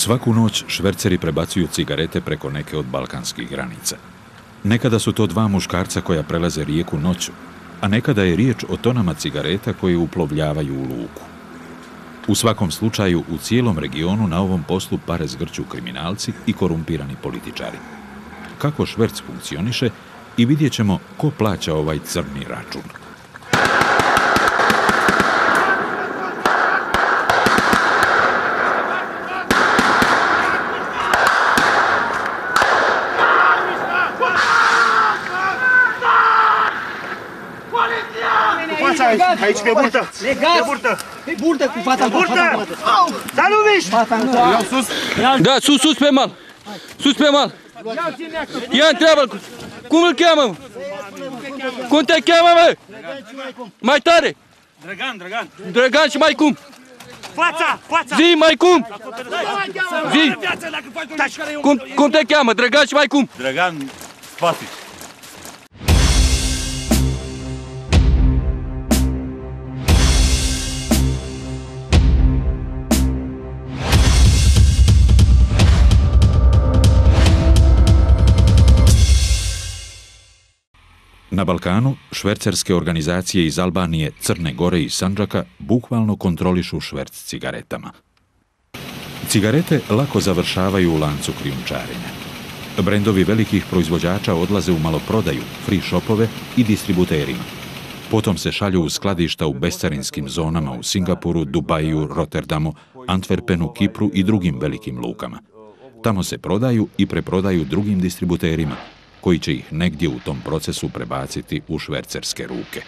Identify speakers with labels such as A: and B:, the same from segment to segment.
A: Svaku noć šverceri prebacuju cigarete preko neke od balkanskih granica. Nekada su to dva muškarca koja prelaze rijeku noću, a nekada je riječ o tonama cigareta koje uplovljavaju u luku. U svakom slučaju, u cijelom regionu na ovom poslu pare zgrću kriminalci i korumpirani političari. Kako šverc funkcioniše i vidjet ćemo ko plaća ovaj crni račun.
B: Aici pe burtă! Pe burtă!
C: Pe burtă cu fata!
B: Burtă! Da, nu miști!
C: Iau sus!
D: Da, sus pe mal! Sus pe mal! Ia întreabă-l! Cum îl cheamă? Cum te cheamă, mă? Mai tare!
B: Dragan!
D: Dragan și mai cum?
B: Fața!
D: Zi, mai cum? Zi! Cum te cheamă? Dragan și mai cum?
B: Dragan Spasić.
A: Na Balkanu švercerske organizacije iz Albanije, Crne Gore i Sandžaka bukvalno kontrolišu šverc cigaretama. Cigarete lako završavaju u lancu krijumčarenja. Brendovi velikih proizvođača odlaze u maloprodaju, free shopove i distributerima. Potom se šalju u skladišta u bescarinskim zonama u Singapuru, Dubaju, Rotterdamu, Antwerpenu, Kipru i drugim velikim lukama. Tamo se prodaju i preprodaju drugim distributerima, koji će ih negdje u tom procesu prebaciti u švercerske ruke.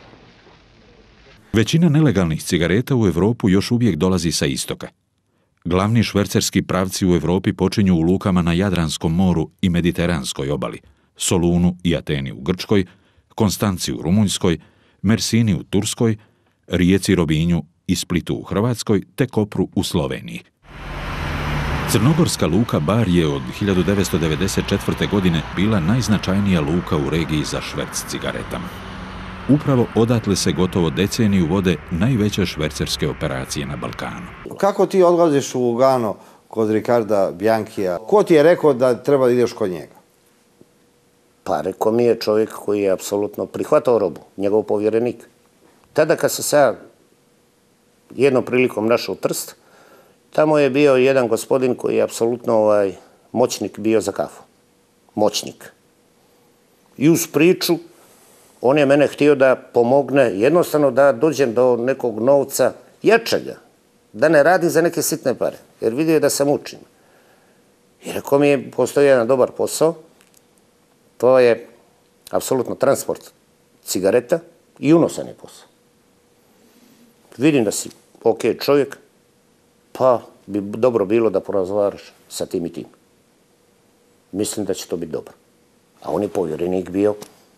A: Većina nelegalnih cigareta u Europu još uvijek dolazi sa istoka. Glavni švercerski pravci u Europi počinju u lukama na Jadranskom moru i Mediteranskoj obali, Solunu i Ateni u Grčkoj, Konstanci u Rumunjskoj, Mersini u Turskoj, Rijeci Robinju i Splitu u Hrvatskoj te Kopru u Sloveniji. Crnogorska luka Bar je od 1994. godine bila najznačajnija luka u regiji za šverc cigaretama. Upravo odatle se gotovo deceniju vode najveće švercerske operacije na Balkanu.
E: Kako ti odlaziš u Lugano kod Ricarda Bianchija? Ko ti je rekao da treba da ideš kod njega?
F: Pa rekao mi je čovjek koji je apsolutno prihvatao robu, njegov povjerenik. Tada kad sam se jednom prilikom našao Trst, tamo je bio jedan gospodin koji je apsolutno moćnik bio za kafu. Moćnik. I uz priču, on je mene htio da pomogne, jednostavno da dođem do nekog novca jačega, da ne radim za neke sitne pare, jer vidio je da sam učim. I rekao mi je, postoji jedan dobar posao, to je apsolutno transport cigareta i unosan je posao. Vidim da si ok čovjek, pa bi dobro bilo da porazgovaraš sa tim i tim. Mislim da će to biti dobro. A on je povjerenik bio,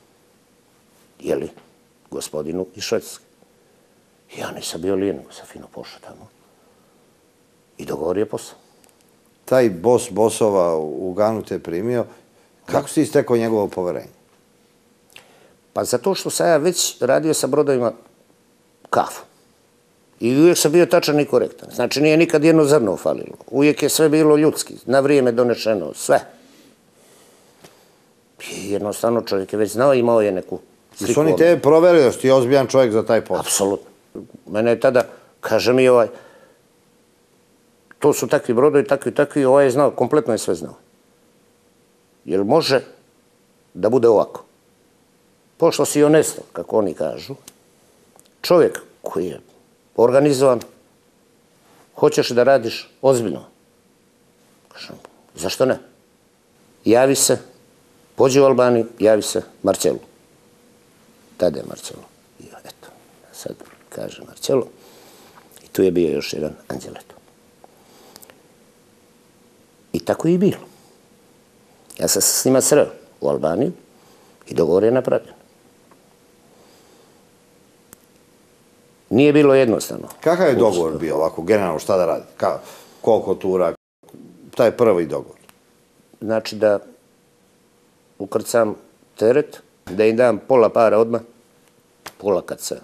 F: gospodinu iz Švedske. Ja nisam bio lijen, nego sam fino pošao tamo. I dogovorio posao.
E: Taj bosova u Luganu te primio. Kako si istekao njegovo poverenje?
F: Pa zato što sam ja već radio sa brodovima kafu. I uvijek sam bio tačan i korektan. Znači nije nikad jedno zrno falilo. Uvijek je sve bilo ljudski, na vrijeme donešeno, sve. I jednostavno čovjek je već znao, imao je neku sliku.
E: Su oni tebe proverili da si ti ozbiljan čovjek za taj posao?
F: Apsolutno. Mene je tada, kaže mi to su takvi brodovi, takvi, ovaj je znao, kompletno je sve znao. Jer može da bude ovako. Pošto si honesto, kako oni kažu, čovjek koji je organizovan, hoćeš da radiš ozbiljno. Kažem, zašto ne? Javi se, pođi u Albaniju, javi se Marcelu. Tada je Marcelo. Eto, sad kaže Marcelo. I tu je bio još jedan Anđeleto. I tako je i bilo. Ja sam se s njima sreo u Albaniju i dogovor je napravljen. Nije bilo jednostavno.
E: Kakav je dogovor bio ovako, generalno šta da radi? Koliko tura? Taj prvi dogovor.
F: Znači da ukrcam teret, da im dam pola para odmah, pola kad se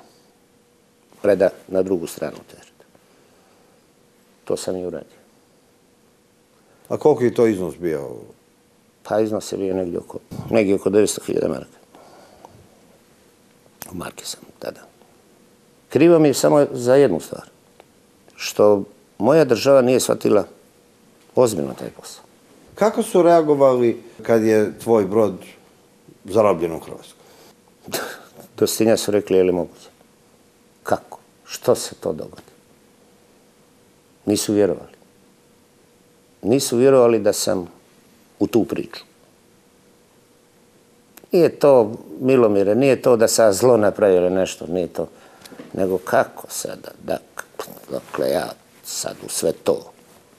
F: preda na drugu stranu tereta. To sam i uradio.
E: A koliko je to iznos bio?
F: Pa iznos je bio negdje oko 900.000 maraka. U marke sam tada. Krivo mi je samo za jednu stvar. Što moja država nije shvatila ozbiljno taj posao.
E: Kako su reagovali kad je tvoj brod zarobljen u Hrvatskoj?
F: Do stinja su rekli, je li moguće? Kako? Što se to dogodi? Nisu vjerovali. Nisu vjerovali da sam u tu priču. Nije to, Milomire, nije to da sam zlo napravio ili nešto, nije to. Nego kako sada, dakle ja sad u sve to.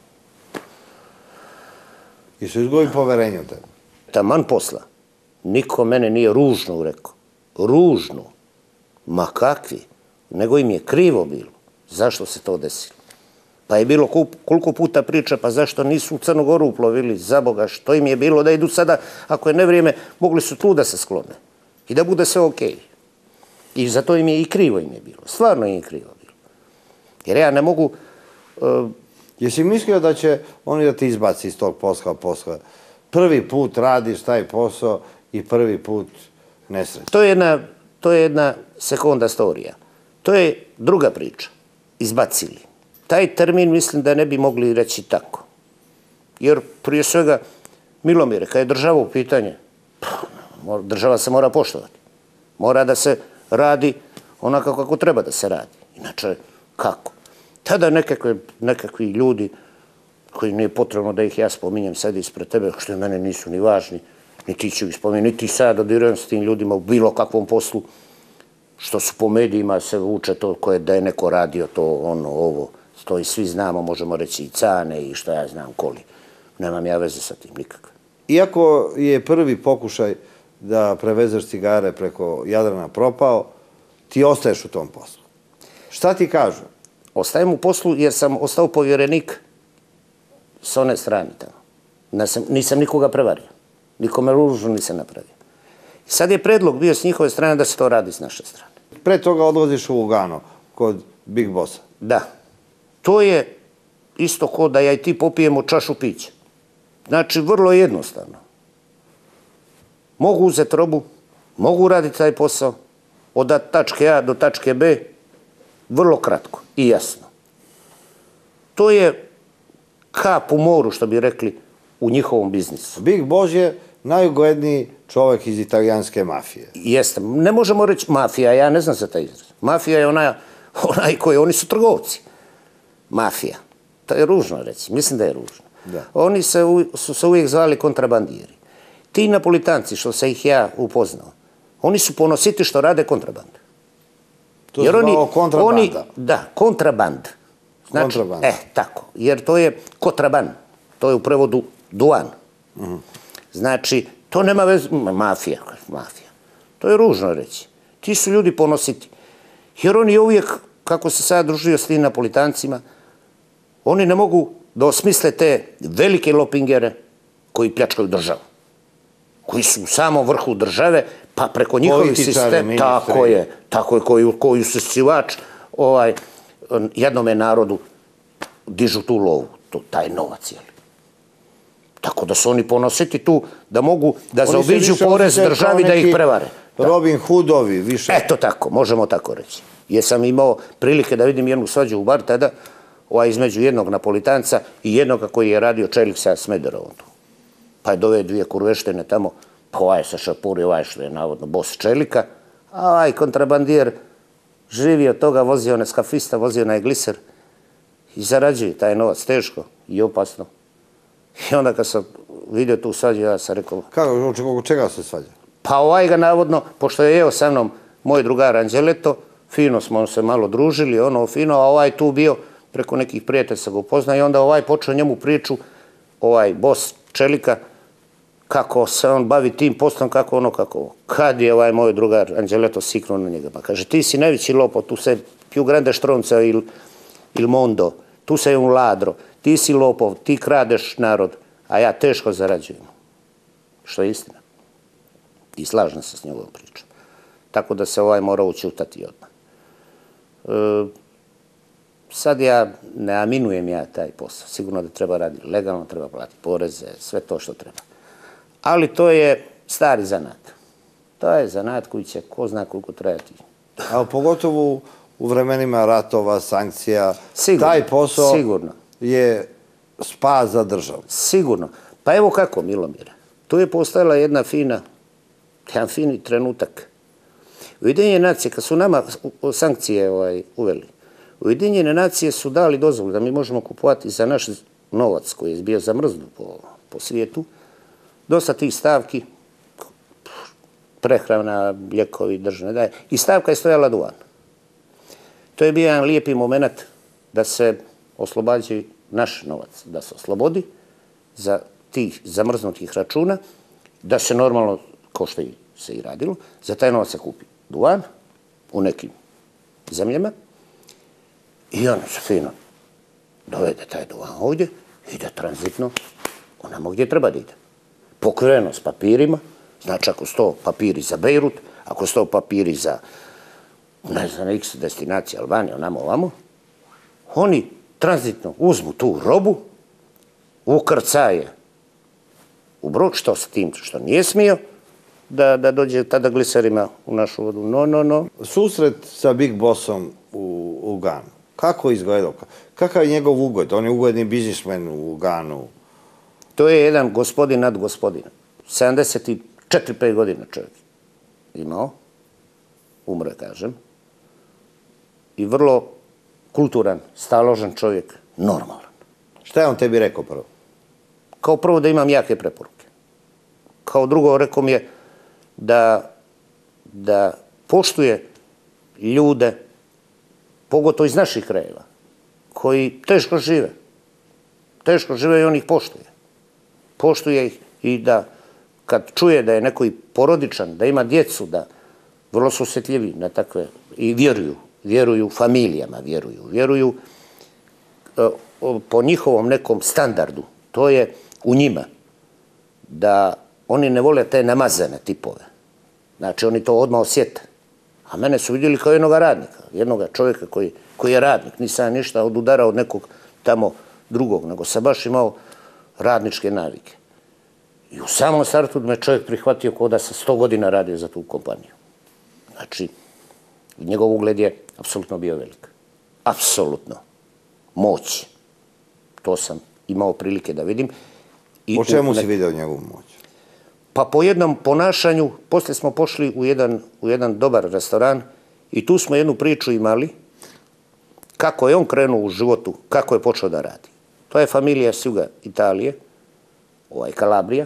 E: I su izgubili poverenje u tebe?
F: Taman posla. Niko mene nije ružno rekao. Ružno. Ma kakvi. Nego im je krivo bilo. Zašto se to desilo? Pa je bilo koliko puta priča, pa zašto nisu u Crnu Goru uplovili, za Boga, što im je bilo da idu sada, ako je nevrijeme, mogli su tu da se sklone. I da bude sve okej. I zato im je i krivo im je bilo. Stvarno im je krivo bilo. Jer ja ne mogu...
E: Jesi mislio da će oni da te izbaci iz tog posla? Prvi put radiš taj posao i prvi put nesreća.
F: To je jedna sekonda storija. To je druga priča. Izbacili. Taj termin mislim da ne bi mogli reći tako. Jer prije svega, Milomire, kad je država u pitanje, država se mora poštovati. Mora da se radi onako kako treba da se radi. Inače, kako? Tada nekakvi ljudi, koji nije potrebno da ih ja spominjem sad ispred tebe, što mene nisu ni važni, niti ću ih spominjati, niti sad dodirujem s tim ljudima u bilo kakvom poslu, što su po medijima se vuče to da je neko radio to, ono, ovo, to i svi znamo, možemo reći i Cane i što ja znam koli. Nemam ja veze sa tim nikakve.
E: Iako je prvi pokušaj da prevezeš cigare preko Jadrana propao, ti ostaješ u tom poslu. Šta ti kažu?
F: Ostajem u poslu jer sam ostao povjerenik s one strane tamo. Nisam nikoga prevario. Nikome ružno nisam napravio. Sad je predlog bio s njihove strane da se to radi s naše strane.
E: Pre toga odlaziš u Lugano kod Big Bossa.
F: Da. To je isto kao da ja i ti popijemo čašu pića. Znači, vrlo jednostavno. Mogu uzeti robu, mogu raditi taj posao, od tačke A do tačke B, vrlo kratko i jasno. To je kap u moru, što bi rekli, u njihovom biznisu.
E: Big Boss je najugledniji čovjek iz italijanske mafije.
F: Jeste. Ne možemo reći mafija, ja ne znam za taj izraz. Mafija je onaj koji, oni su trgovci. Mafija. To je ružno reći, mislim da je ružno. Oni su se uvijek zvali kontrabandiri. Ti Napolitanci, što se ih ja upoznao, oni su ponositi što rade kontrabandu.
E: To se zvao kontrabanda?
F: Da, kontraband. Znači, tako. Jer to je kotraban. To je u prevodu duan. Znači, to nema veze, mafija. To je ružno reći. Ti su ljudi ponositi. Jer oni uvijek, kako se sad družio s tim Napolitancima, oni ne mogu da osmisle te velike lopingere koji pljačkaju državu. Koji su u samom vrhu države, pa preko njihovih sistema, tako je, koji su sivač jednome narodu dižu tu lovu, taj novac. Tako da su oni ponositi tu da mogu da zaobiđu porez državi da ih prevare.
E: Robin Hoodovi više.
F: Eto tako, možemo tako reći. Jer sam imao prilike da vidim jednu svađu u bar tada, između jednog Napolitanca i jednoga koji je radio čelik sa Smederevom. Pa je doveo dvije kurveštene tamo, pa ovaj se šapuri, ovaj što je navodno bos čelika, a ovaj kontrabandijer živi od toga, vozio na skafista, vozio na gliser i zarađuje taj novac teško i opasno. I onda kad sam vidio tu svađu, ja sam rekao...
E: Kako, oko čega se svađa?
F: Pa ovaj ga navodno, pošto je jeo sa mnom moj drugar Anđeleto, fino smo se malo družili, ono fino, a ovaj tu bio preko nekih prijatelja se ga upozna i onda ovaj počeo njemu priču, ovaj bos čelika, kako se on bavi tim poslom, kako ono, kako ovo. Kad je ovaj moj drugar Anđeleto siknuo na njega, pa kaže, ti si najveći lopov, tu se più grande stronzo il mondo, tu sei un ladro, ti si lopov, ti kradeš narod, a ja teško zarađujem. Što je istina. I slažem se s njegovom pričom. Tako da se ovaj mora učutati odmah. sad ja ne aminujem ja taj posao. Sigurno da treba raditi legalno, treba platiti poreze, sve to što treba. Ali to je stari zanat. To je zanat koji će ko zna koliko trajati.
E: A pogotovo u vremenima ratova, sankcija,
F: Sigurno,
E: taj posao
F: sigurno.
E: je spas za državu.
F: Sigurno. Pa evo kako, Milomire. Tu je postojala jedan fini trenutak. Ujedinjene nacije, kad su nama sankcije uveli, Ujedinjene nacije su dali dozvolu da mi možemo kupovati za naš novac koji je bio zamrznut po svijetu, dosta tih stavki, prehrana, lijekovi, državne daje, i stavka je stojala duvan. To je bio jedan lijepi moment da se oslobađaju naš novac, da se oslobodi za tih zamrznutih računa, da se normalno, kao što se i radilo, za taj novac se kupi duvan u nekim zemljama i ono se fino dovede taj duvan ovdje, ide tranzitno onamo gdje treba da ide. Pokriveno s papirima, znači ako su to papiri za Bejrut, ako su to papiri za, ne znam, x destinacije, Albanija, onamo ovamo, oni tranzitno uzmu tu robu, ukrcaje u brod, što s tim što nije smio, da dođe tada gliserima u našu vodu. No.
E: Susret sa Big Bossom u Ganu. Kako je izgledao? Kakav je njegov ugled? On je ugledni biznismen u Ganu.
F: To je jedan gospodin nad gospodina. 74-5 godina čovjek imao. Umre, kažem. I vrlo kulturan, staložen čovjek. Normalan.
E: Šta je on tebi rekao prvo?
F: Kao prvo da imam jake preporuke. Kao drugo rekao mi je da poštuje ljude, pogotovo iz naših krajeva, koji teško žive. Teško žive i on ih poštuje. Poštuje ih i da kad čuje da je neko i porodičan, da ima djecu, da vrlo su osjetljivi na takve i vjeruju familijama, vjeruju po njihovom nekom standardu. To je u njima da oni ne vole te namazane tipove. Znači, oni to odmah osjete. A mene su vidjeli kao jednoga radnika, jednoga čovjeka koji je radnik. Nisam ništa odudarao od nekog tamo drugog, nego sam baš imao radničke navike. I u samom startu me čovjek prihvatio kao da sam 100 godina radio za tu kompaniju. Znači, njegov ugled je apsolutno bio velik. Apsolutno. Moć. To sam imao prilike da vidim.
E: Po čemu si vidio njegovu moć?
F: Pa po jednom ponašanju, poslije smo pošli u jedan dobar restoran i tu smo jednu priču imali kako je on krenuo u životu, kako je počeo da radi. To je familija s juga Italije, Kalabrija,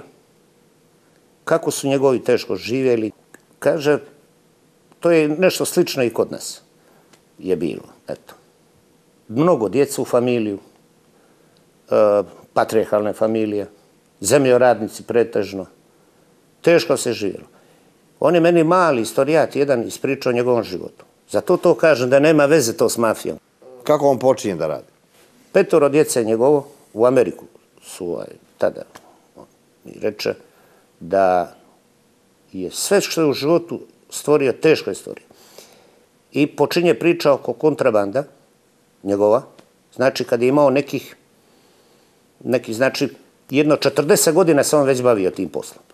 F: kako su njegovi teško živjeli. Kaže, to je nešto slično i kod nas je bilo. Eto. Mnogo djeca u familiju, patrijarhalne familije, zemljoradnici pretežno. Teško se živjelo. On je meni mali istorijat jedan ispričao o njegovom životu. Zato to kažem da nema veze to s mafijom.
E: Kako on počinje da radi?
F: 5 djece njegovo u Ameriku su tada mi reče da je sve što je u životu stvorio teško istoriju. I počinje priča oko kontrabanda njegova. Znači kad je imao neki, znači jedno 40 godina se on već bavio tim poslom.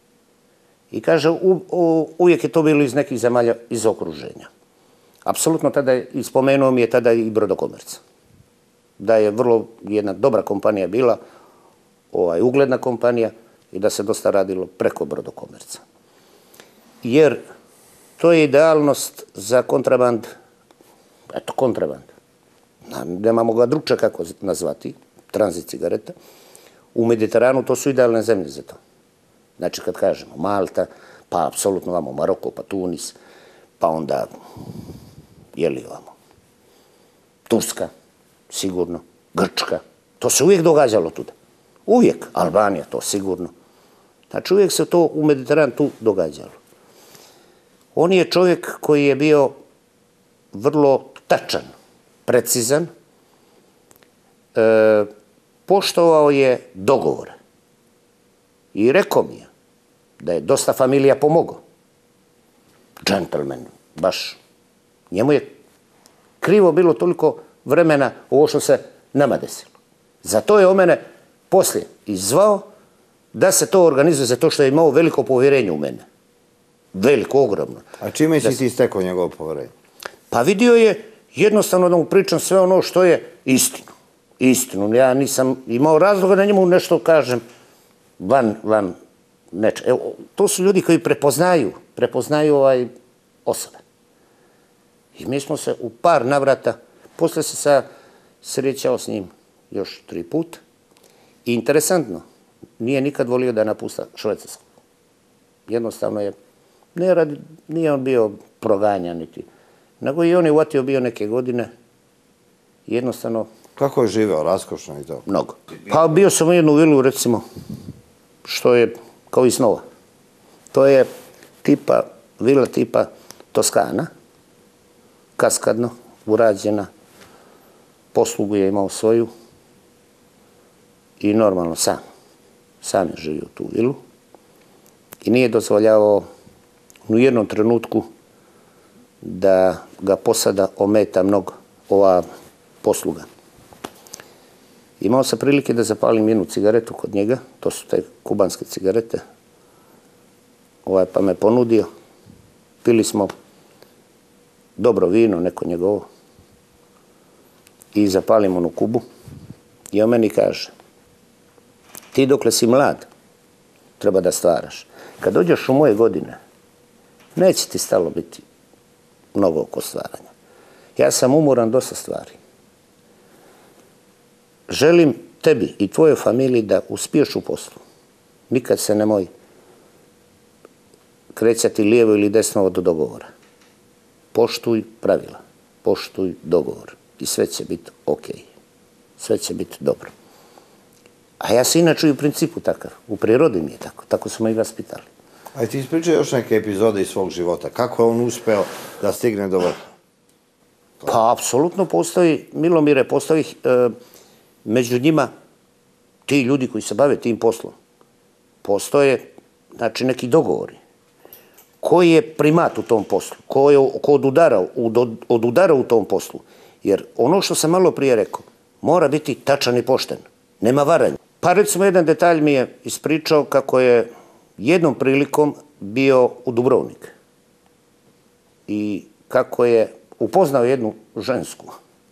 F: I kaže, uvijek je to bilo iz nekih zemalja iz okruženja. Apsolutno tada je, spomenuo mi je tada i Brodokomerc. Da je vrlo jedna dobra kompanija bila, ugledna kompanija i da se dosta radilo preko Brodokomerca. Jer to je idealnost za kontraband, eto kontraband, nemamo ga drugče kako nazvati, tranzit cigareta. U Mediteranu to su idealne zemlje za to. Znači kad kažemo Malta, pa apsolutno vamo Maroko, pa Tunis, pa onda vamo Turska, sigurno, Grčka. To se uvijek događalo tuda. Uvijek. Albanija, to sigurno. Znači uvijek se to u Mediteranu tu događalo. On je čovjek koji je bio vrlo tačan, precizan, poštovao je dogovore. I rekao mi je da je dosta familija pomogao. Džentlmen, baš. Njemu je krivo bilo toliko vremena ovo što se nama desilo. Zato je on mene poslije izvao da se to organizuje, zato što je imao veliko povjerenje u mene. Veliko, ogromno.
E: A čime si ti stekao njegovo povjerenje?
F: Pa vidio je jednostavno da mu pričam sve ono što je istinu. Istinu. Ja nisam imao razloga da njemu nešto kažem van nečega. Evo, to su ljudi koji prepoznaju osobe. I mi smo se u par navrata, poslije se srećao s njim još 3 puta. I interesantno, nije nikad volio da napusta Švajcarsku. Jednostavno je, nije on bio proganjan niti, nego i on je uvatio bio neke godine. Jednostavno...
E: Kako je živeo, raskošno i to?
F: Mnogo. Pa bio sam u jednu vilu, recimo, što je kao iz snova. To je vila tipa Toskana, kaskadno, urađena, poslugu je imao svoju i normalno sam je živio tu vilu i nije dozvoljavao u jednom trenutku da ga posada ometa mnogo ova posluga. Imao sam prilike da zapalim jednu cigaretu kod njega, to su te kubanske cigarete, pa me ponudio, pili smo dobro vino, neko njegovo, i zapalim onu kubu i on meni kaže, ti dokle si mlad, treba da stvaraš. Kad dođeš u moje godine, neće ti stalo biti mnogo oko stvaranja. Ja sam umoran dosta stvari. Želim tebi i tvojoj familiji da uspiješ u poslu. Nikad se nemoj krećati lijevo ili desno od dogovora. Poštuj pravila, poštuj dogovor i sve će biti ok. Sve će biti dobro. A ja se inače i u principu takav, u prirodi mi je tako su me i vaspitali.
E: A ti ispričaj još neke epizode iz svog života. Kako je on uspeo da stigne do vrha?
F: Pa, apsolutno postoji, Milomire, postoji među njima ti ljudi koji se bave tim poslom. Postoje, znači, neki dogovori. Koji je primat u tom poslu? Ko odudara u tom poslu? Jer ono što sam malo prije rekao, mora biti tačan i pošten. Nema varanja. Pa recimo jedan detalj mi je ispričao kako je jednom prilikom bio u Dubrovnik. I kako je upoznao jednu žensku.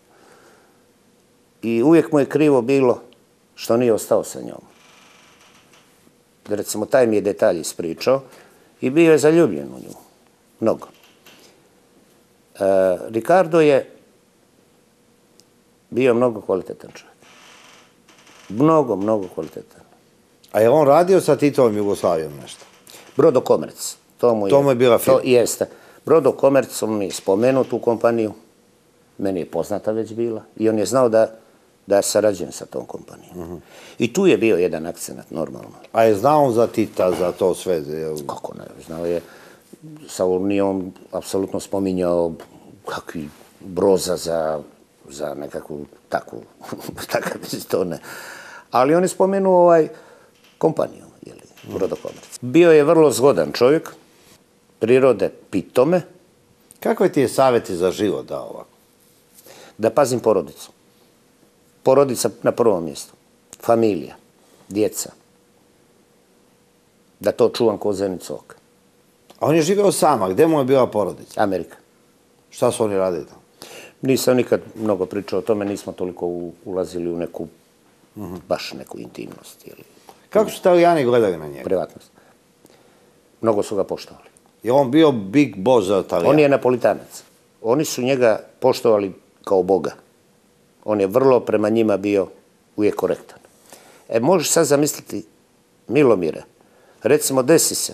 F: I uvijek mu je krivo bilo što nije ostao sa njom. Recimo, taj mi je detalj ispričao i bio je zaljubljen u nju. Mnogo. Ricardo je bio mnogo kvalitetan čovjek. Mnogo kvalitetan.
E: A je on radio sa Titovom Jugoslavijom nešto?
F: Brodokomerc. To mu je bila firma. Jeste. Brodokomerc, on mi je spomenuo tu kompaniju. Meni je poznata već bila. I on je znao da sarađujem sa tom kompanijom. I tu je bio jedan akcenat, normalno.
E: A je znao on za Tita, za to sve?
F: Kako ne, znao je. Saul nije on apsolutno spominjao kakvi Broza za nekakvu takav to ne. Ali on je spomenuo kompaniju, Brodokomerc. Bio je vrlo zgodan čovjek, prirode pitome.
E: Kakve ti je savjeti za život dao ovako?
F: Da pazim porodicu. Porodica na prvom mjestu. Familija, djeca. Da to čuvam ko zenicu oka.
E: A on je živeo sama. Gdje mu je bila porodica?
F: Amerika.
E: Šta su oni radili tamo?
F: Nisam nikad mnogo pričao o tome, nismo toliko ulazili u neku, baš neku intimnost.
E: Kako su Italijani gledali na njega?
F: Privatnost. Mnogo su ga poštovali.
E: Je on bio big boss za Italijana?
F: On je napolitanac. Oni su njega poštovali kao Boga. On je vrlo prema njima bio uvijek korektan. Možeš sad zamisliti, Milomire, recimo desi se,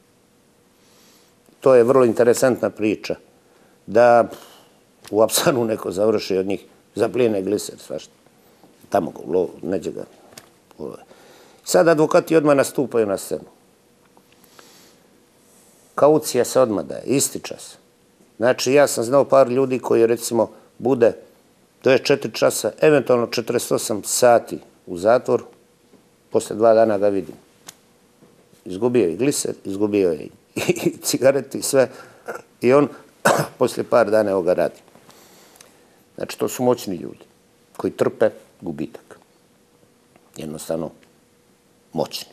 F: to je vrlo interesantna priča, da u Apsanu neko završi od njih, zaplijene gliser, svašta. Tamo ga, neđe ga. Sad advokati odmah nastupaju na scenu. Kaucija se odmah daje, isti čas. Znači, ja sam znao par ljudi koji, recimo, bude 24 časa, eventualno 48 sati u zatvoru, posle 2 dana ga vidim. Izgubio je i gliser, izgubio je i cigareti i sve. I on poslije par dana evo ga radi. Znači, to su moćni ljudi koji trpe gubitak. Jednostavno, moćni.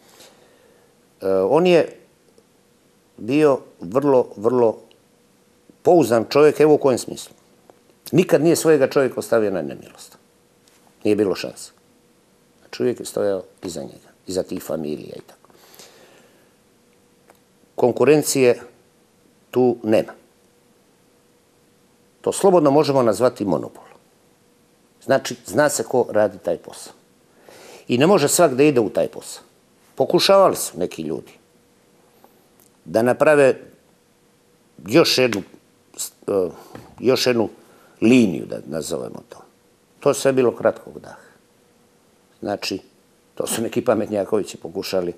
F: On je bio vrlo, vrlo pouzdan čovjek, evo u kojem smislu. Nikad nije svojega čovjeka ostavio na nemilost. Nije bilo šanse. Čovjek je stojao iza njega, iza tih familija i tako. Konkurencije tu nema. To slobodno možemo nazvati monopol. Znači, zna se ko radi taj posao. I ne može svak da ide u taj posao. Pokušavali su neki ljudi da naprave još jednu liniju, da nazovemo to. To sve bilo kratkog daha. Znači, to su neki pametnjakovići pokušali.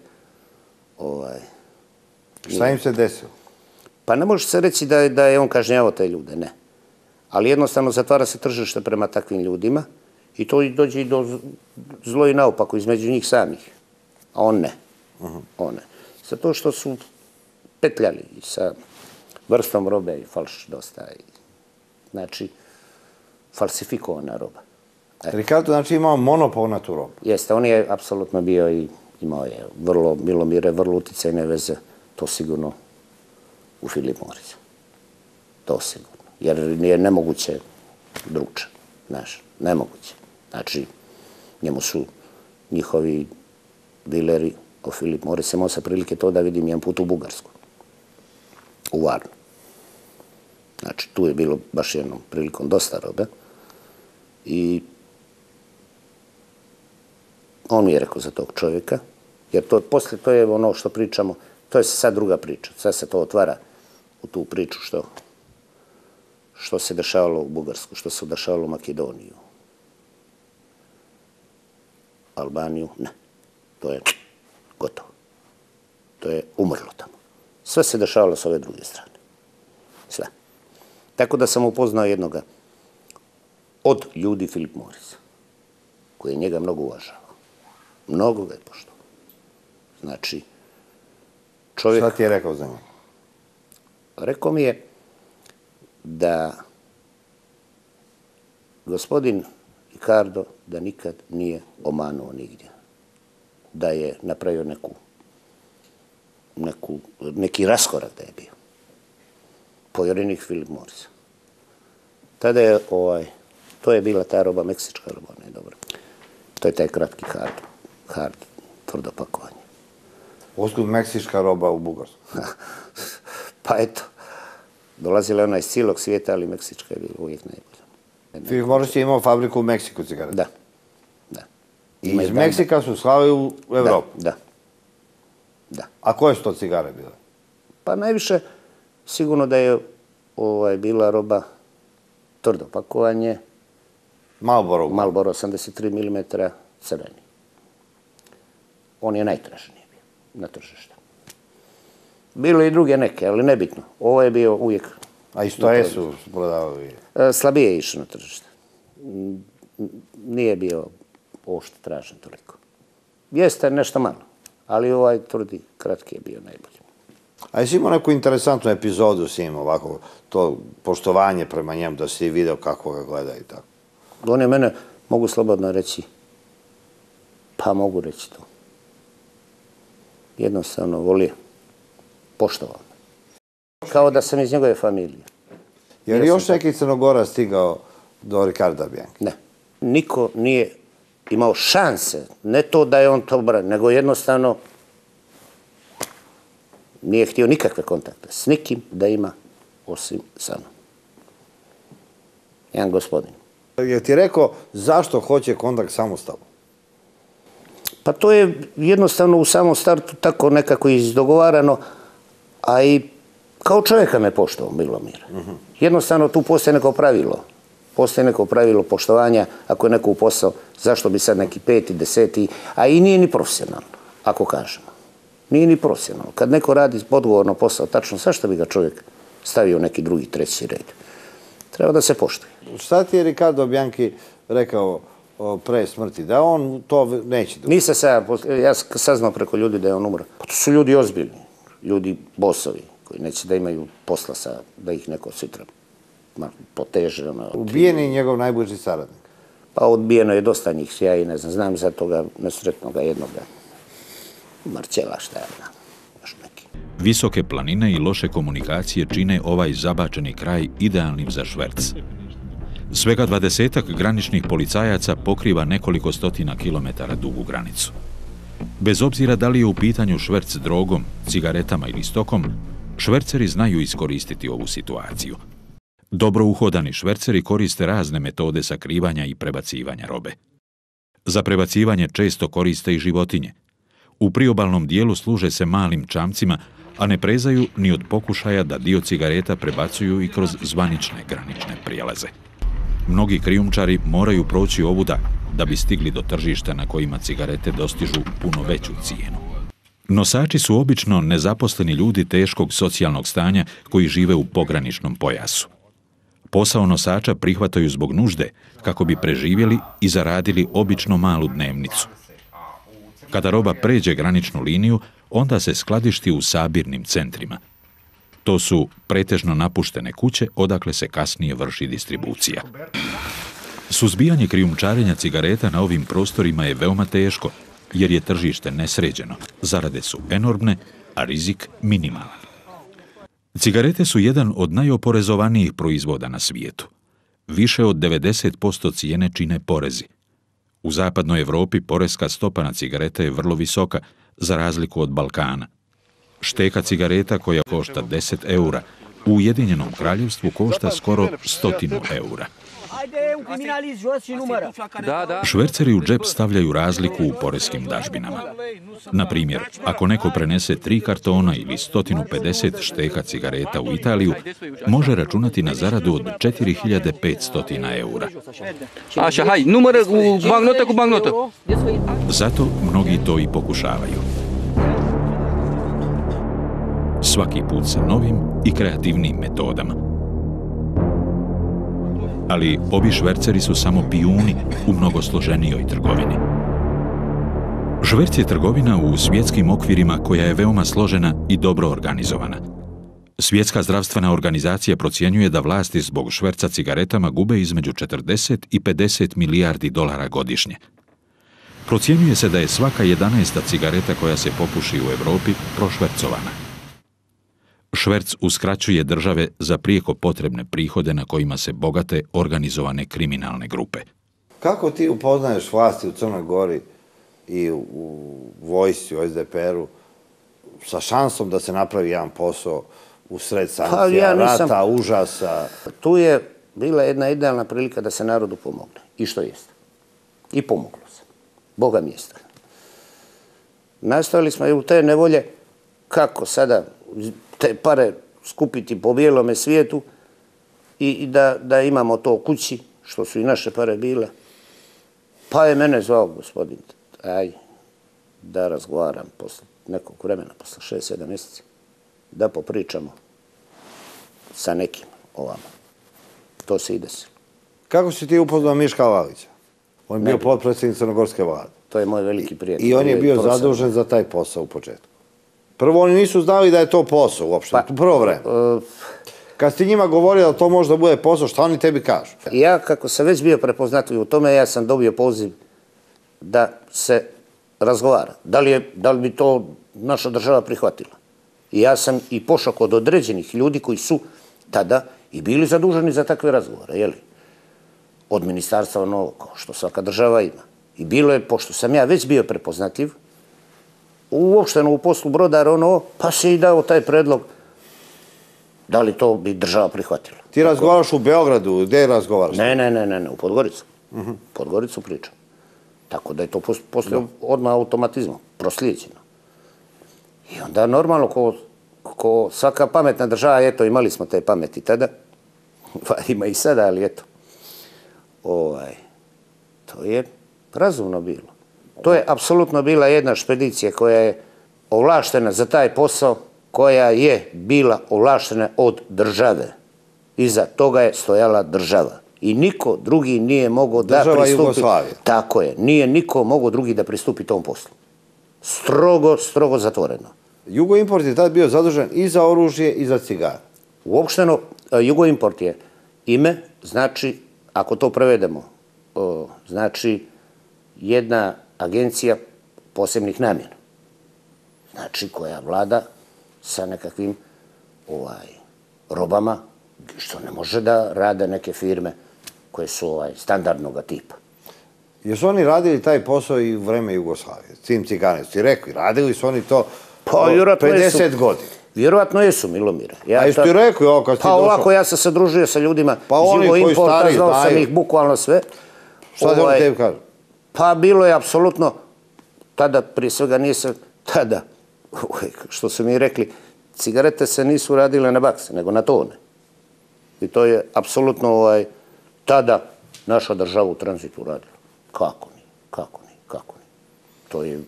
E: Šta im se desilo?
F: Pa ne može se reći da je on kažnjavao te ljude, ne. Ali jednostavno zatvara se tržište prema takvim ljudima i to dođe i do zlo i naopako između njih samih. A on ne. On ne. Zato što su petljali sa vrstom robe i falš dosta. Znači, falsifikovana roba.
E: Ricardo znači imao monopol na tu robu.
F: Jeste, on je apsolutno bio i imao je vrlo milomire, vrlo uticajne veze, to sigurno u Philip Morrisu. To sigurno. Jer je nemoguće drugče. Znaš, nemoguće. Znači, njemu su njihovi dileri o Philip Morris, imao sam prilike to da vidim jedan put u Bugarsku. U Varnu. Znači, tu je bilo baš jednom prilikom dosta robe. I on mi je rekao za tog čovjeka, jer poslije to je ono što pričamo, to je sad druga priča. Sad se to otvara u tu priču što se dešavalo u Bugarsku, što se dešavalo u Makedoniju. Albaniju, ne. To je gotovo. To je umrlo tamo. Sve se dešavalo s ove druge strane. Sve. Tako da sam upoznao jednoga od ljudi Philip Morrisa, koji je njega mnogo uvažavao. Mnogo ga je poštovao. Znači, čovjek...
E: Šta ti je rekao za njega?
F: Rekao mi je da gospodin Ricardo da nikad nije omanuo nigdje. Da je napravio neki raskorak da je bio. Povjerenik Philip Morris. Tada je, to je bila ta roba, meksička roba, ne dobro. To je taj kratki hard, tvrdo pakovanje.
E: Otkud meksička roba u Bugarsku?
F: Pa eto, dolazila je ona iz cijelog svijeta, ali meksička je bila uvijek najbolja.
E: Philip Morris je imao fabriku u Meksiku cigareta.
F: Da, da.
E: I iz Meksika su slali u Evropu?
F: Da.
E: A koje su to cigare bile?
F: Pa najviše sigurno da je bila roba tvrdo pakovanje.
E: Marlboro
F: 83 mm crveni. On je najtražniji bio na tržištu. Bilo i druge neke, ali nebitno. Ovo je bio uvijek...
E: A i stoje su prodavali?
F: Slabije je išao na tržište. Nije bio ošto tražen toliko. Jeste nešto malo, ali ovaj tvrdi, kratki je bio najbolji.
E: A jesi imao neku interesantnu epizodu s njim, ovako, to poštovanje prema njemu, da si video kako ga gleda i tako?
F: On je mene, mogu slobodno reći, pa mogu reći to. Jednostavno volio, poštovao me. Kao da sam iz njegove familije.
E: Je li još neki Crnogora stigao do Ricarda Bianchi?
F: Ne. Niko nije imao šanse, ne to da je on to branio, nego jednostavno nije htio nikakve kontakte s nikim da ima osim sa mnom. Jedan gospodin.
E: Je ti rekao zašto hoće kontakt samo s tobom?
F: Pa to je jednostavno u samom startu tako nekako izdogovarano, a i kao čovjeka me poštovao Milomir. Jednostavno tu postoje neko pravilo. Postoje neko pravilo poštovanja, ako je neko u posao, zašto bi sad neki 5., 10., a i nije ni profesionalno, ako kažemo. Nije ni profesionalno. Kad neko radi odgovorno posao, tačno, zašto bi ga čovjek stavio u neki drugi, treći red? Treba da se poštuje.
E: Šta ti je Ricardo Bianchi rekao pre smrti? Da on to neće da...
F: Nisam se ja saznao preko ljudi da je on umro. Pa to su ljudi ozbiljni, ljudi bosovi, koji neće da imaju posla da ih neko sutra poteže.
E: Ubijen je njegov najbliži saradnik.
F: Pa odbijeno je dosta njih, ja i ne znam, znam za toga nesretnoga jednoga Marcela, šta ja znam, još neki.
A: Visoke planine i loše komunikacije čine ovaj zabačeni kraj idealnim za šverc. Svega 20-ak graničnih policajaca pokriva nekoliko stotina kilometara dugu granicu. Bez obzira da li je u pitanju šverc drogom, cigaretama ili stokom, šverceri znaju iskoristiti ovu situaciju. Dobro uhodani šverceri koriste razne metode sakrivanja i prebacivanja robe. Za prebacivanje često koriste i životinje. U priobalnom dijelu služe se malim čamcima, a ne prezaju ni od pokušaja da dio cigareta prebacuju i kroz zvanične granične prijelaze. Mnogi krijumčari moraju proći ovuda da bi stigli do tržišta na kojima cigarete dostižu puno veću cijenu. Nosači su obično nezaposleni ljudi teškog socijalnog stanja koji žive u pograničnom pojasu. Posao nosača prihvataju zbog nužde kako bi preživjeli i zaradili obično malu dnevnicu. Kada roba pređe graničnu liniju, onda se skladišti u sabirnim centrima. To su pretežno napuštene kuće odakle se kasnije vrši distribucija. Suzbijanje krijumčarenja cigareta na ovim prostorima je veoma teško, jer je tržište nesređeno, zarade su enormne, a rizik minimalan. Cigarete su jedan od najoporezovanijih proizvoda na svijetu. Više od 90% cijene čine porezi. U zapadnoj Europi porezka stopa na cigarete je vrlo visoka, za razliku od Balkana. Šteka cigareta koja košta 10 eura, u Ujedinjenom Kraljevstvu košta skoro 100 eura. Šverceri u džep stavljaju razliku u porezkim dažbinama. Na primjer, ako neko prenese 3 kartona ili 150 šteka cigareta u Italiju, može računati na zaradu od 4500 eura. Zato mnogi to i pokušavaju. Svaki put sa novim i kreativnim metodama. Ali ovi šverceri su samo pijuni u mnogo složenijoj trgovini. Šverc je trgovina u svjetskim okvirima koja je veoma složena i dobro organizovana. Svjetska zdravstvena organizacija procjenjuje da vlasti zbog šverca cigaretama gube između 40 i 50 milijardi dolara godišnje. Procjenjuje se da je svaka 11. cigareta koja se popuši u Europi prošvercovana. Šverc uskraćuje države za prijeko potrebne prihode na kojima se bogate organizovane kriminalne grupe.
E: Kako ti upoznaješ vlasti u Crnoj Gori i u vojsci, u SDPR-u, sa šansom da se napravi jedan posao u sred sankcija, rata, užasa?
F: Tu je bila jedna idealna prilika da se narodu pomogne. I što jeste. I pomoglo se. Boga mi jeste. Nastavili smo i u te nevolje kako sada te pare skupiti po bijelome svijetu i da imamo to kući, što su i naše pare bile. Pa je mene zvao gospodin, da razgovaram posle nekog vremena, posle 6-7 mjeseci, da popričamo sa nekim ovamo. To se i desilo.
E: Kako si ti upoznao Miška Lalića? On je bio potpredsjednik crnogorske vlade.
F: To je moj veliki prijatelj.
E: I on je bio zadužen za taj posao u početku. Prvo, oni nisu znali da je to posao uopšte, u prvo vreme. Kad si njima govorio da to može da bude posao, šta oni tebi kažu?
F: Ja, kako sam već bio prepoznatljiv u tome, ja sam dobio poziv da se razgovara. Da li bi to naša država prihvatila? I ja sam i pošao kod određenih ljudi koji su tada i bili zaduženi za takve razgovore, jeli? Od ministarstva ono, kao što svaka država ima. I bilo je, pošto sam ja već bio prepoznatljiv, uopšteno u poslu brodar, pa se i dao taj predlog da li to bi država prihvatila.
E: Ti razgovaraš u Beogradu, gdje razgovaraš?
F: Ne, u Podgoricu. Podgoricu pričam. Tako da je to poslije odmah automatizmom, proslijeđeno. I onda normalno, ko svaka pametna država, eto, imali smo te pameti tada, pa ima i sada, ali eto, to je razumno bilo. To je apsolutno bila jedna špedicija koja je ovlaštena za taj posao, koja je bila ovlaštena od države. Iza toga je stojala država. I niko drugi nije mogao da pristupi...
E: Država Jugoslavije.
F: Tako je. Nije niko mogao drugi da pristupi tom poslu. Strogo zatvoreno.
E: Jugoimport je tad bio zadužen i za oružje i za cigare.
F: Uopšteno, Jugoimport je ime znači, ako to prevedemo, znači jedna agencija posebnih namjena. Znači koja vlada sa nekakvim robama, što ne može da rade neke firme koje su standardnog tipa.
E: Jesu oni radili taj posao i u vreme Jugoslavije? Tim ciganima, ti rekli, radili su oni to 50 godina.
F: Vjerovatno jesu, Milomire.
E: A jesi ti rekli ovo kad si došao?
F: Pa ovako, ja sam se družio sa ljudima iz Jugoimporta, znao sam ih bukvalno sve.
E: Šta da oni tebi kažu?
F: Pa bilo je apsolutno, tada prije svega nije se, tada, što su mi rekli, cigarete se nisu radile na bakse, nego na tone. I to je apsolutno tada naša država u tranzitu radila. Kako nije, kako nije, kako nije. To je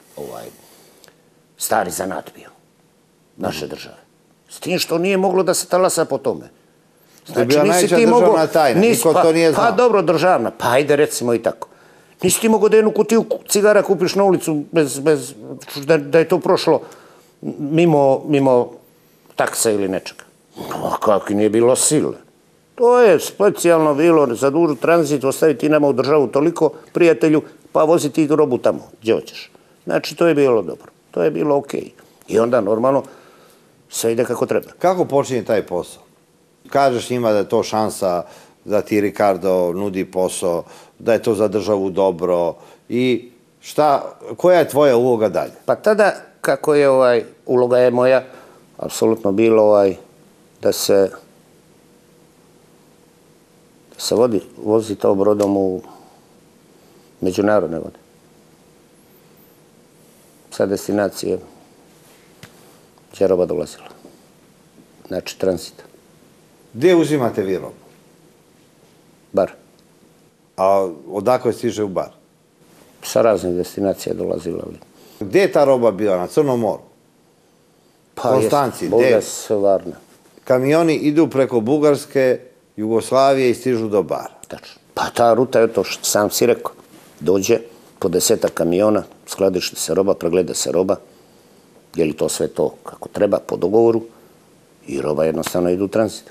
F: stari zanat bio naše države. S tim što nije moglo da se talasa po tome.
E: To je bila najveća državna tajna, niko to nije znao.
F: Pa dobro, državna, pa ajde recimo i tako. Nisi ti mogao da jednu kutiju cigara kupiš na ulicu da je to prošlo mimo taksa ili nečega. Kako nije bilo sile. To je specijalno bilo za dužu tranzit, ostaviti nama u državu toliko prijatelju, pa voziti robu tamo, gdje hoćeš. Znači, to je bilo dobro. To je bilo okej. I onda, normalno, sve ide kako treba.
E: Kako počinje taj posao? Kažeš njima da je to šansa da ti Ricardo nudi posao, da je to za državu dobro i koja je tvoja uloga dalje?
F: Pa tada, kako je uloga je moja, apsolutno bilo da se vozi to brodom u međunarodne vode. Sa destinacije gdje je roba dolazila. Znači, tranzita.
E: Gdje uzimate vi robu?
F: Bar.
E: A odakle stiže u Bar?
F: Sa raznih destinacija dolazila.
E: Gdje je ta roba bila? Na Crnom moru? Konstanci, gdje?
F: Burgas, Varna.
E: Kamioni idu preko Bugarske, Jugoslavije i stižu do Bara.
F: Tačno. Pa ta ruta je to što sam si rekao. Dođe po 10 kamiona, skladišti se roba, pregleda se roba, je li to sve to kako treba, po dogovoru, i roba jednostavno ide u tranzit.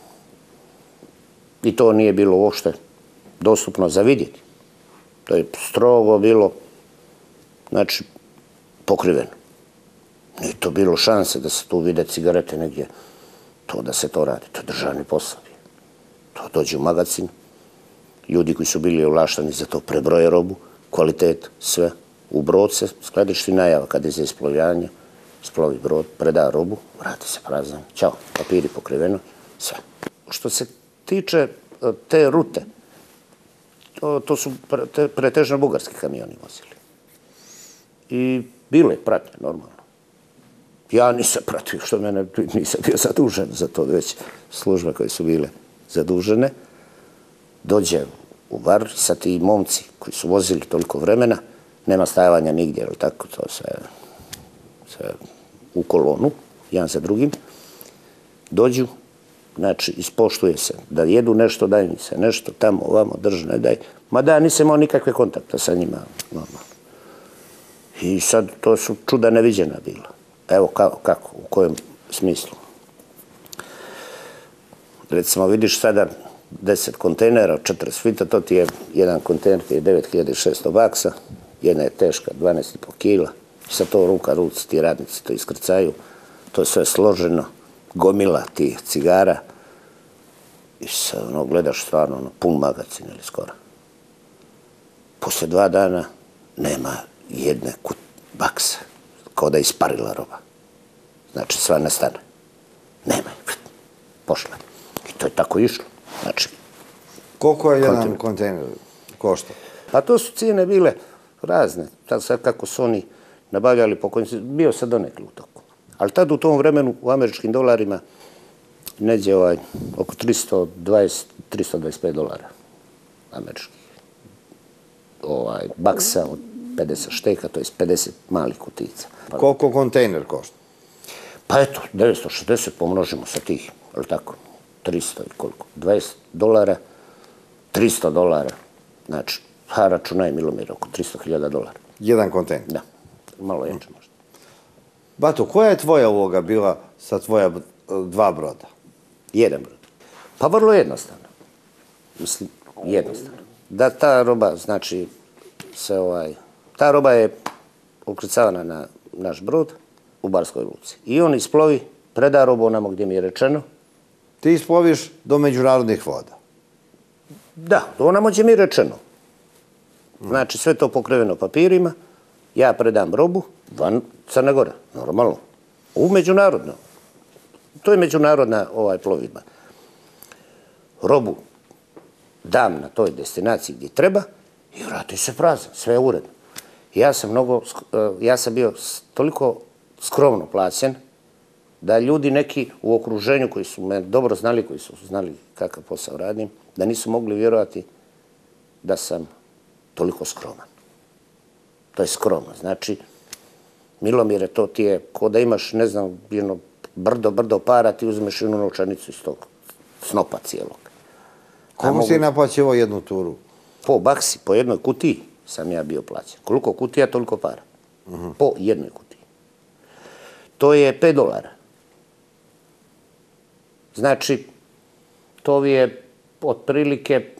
F: I to nije bilo uopšte dostupno za vidjeti. To je strogo bilo, znači, pokriveno. Nije to bilo šanse da se tu vide cigarete negdje, to da se to radi. To je državni posao. To dođe u magazin, ljudi koji su bili ovlašteni za to prebroje robu, kvalitet, sve, u brod se skladišti, najava kad je za isplovljanje, isplovi brod, preda robu, vrati se prazan, ćao, papiri pokriveno, sve. Što se tiče te rute, to su pretežno bugarski kamioni vozili. I bilo je pratnje, normalno. Ja nisam pratio, što mene nisam bio zadužen za to, već službe koje su bile zadužene. Dođe u Bar sa ti momci koji su vozili toliko vremena, nema stajavanja nigdje, ali tako, to sve u kolonu, jedan za drugim. Dođu, znači, ispoštuje se da jedu nešto, daj mi se nešto, tamo, ovamo, drži, ne daj. Ma da, nisam imao nikakve kontakta sa njima, normalno. I sad, to su čuda neviđena bila. Evo kako, u kojem smislu. Recimo, vidiš sada 10 kontejnera, 4 svita, to ti je jedan kontejner, ti je 9600 baksa, jedna je teška 12,5 kila, sa to ruci ti radnici to iskrcaju, to je sve složeno, gomila ti cigara i sad gledaš stvarno pun magazin ili skoro. Poslije 2 dana nema jedne bakse, kao da je isparila roba. Znači, sva nestane. Nema, pošla. I to je tako išlo. Znači,
E: koliko je jedan kontejner košta?
F: Pa to su cijene bile razne. Sad kako su oni nabavljali po kojim se bio sad donekli u toku. Ali tad u tom vremenu u američkim dolarima neđe oko $325 američkih. Baksa od 50 šteka, to je 50 malih kutica.
E: Koliko kontejner košta?
F: Pa eto, 960 pomnožimo sa tih, ali tako, 300 i koliko, $20, $300, znači, računaj Milomir, oko $300.000.
E: Jedan kontejner?
F: Da, malo ječe možda.
E: Bato, koja je tvoja uloga bila sa tvoja 2 broda?
F: Jedan brod. Pa vrlo jednostavno. Mislim, jednostavno. Da ta roba, znači, ta roba je ukrcavana na naš brod u Barskoj luci. I on isplovi, preda robu onamo gdje mi je rečeno.
E: Ti isploviš do međunarodnih voda?
F: Da, do onamo gdje mi je rečeno. Znači, sve to pokriveno papirima, ja predam robu van Crne Gore, normalno. U međunarodno. To je međunarodna plovidba. Robu dam na toj destinaciji gdje treba i vrati se prazan, sve je uredno. Ja sam bio toliko skromno plaćen da ljudi neki u okruženju koji su me dobro znali, koji su znali kakav posao radim, da nisu mogli vjerovati da sam toliko skroman. To je skromno. Znači, Milomire, to ti je ko da imaš, ne znam, jedno brdo para, ti uzmeš jednu novčanicu iz tog snopa cijelog.
E: Komu si naplaćivao jednu turu?
F: Po baksi, po jednoj kutiji sam ja bio plaćen. Koliko kutija, toliko para. Po jednoj kutiji. To je $5. Znači, to je otprilike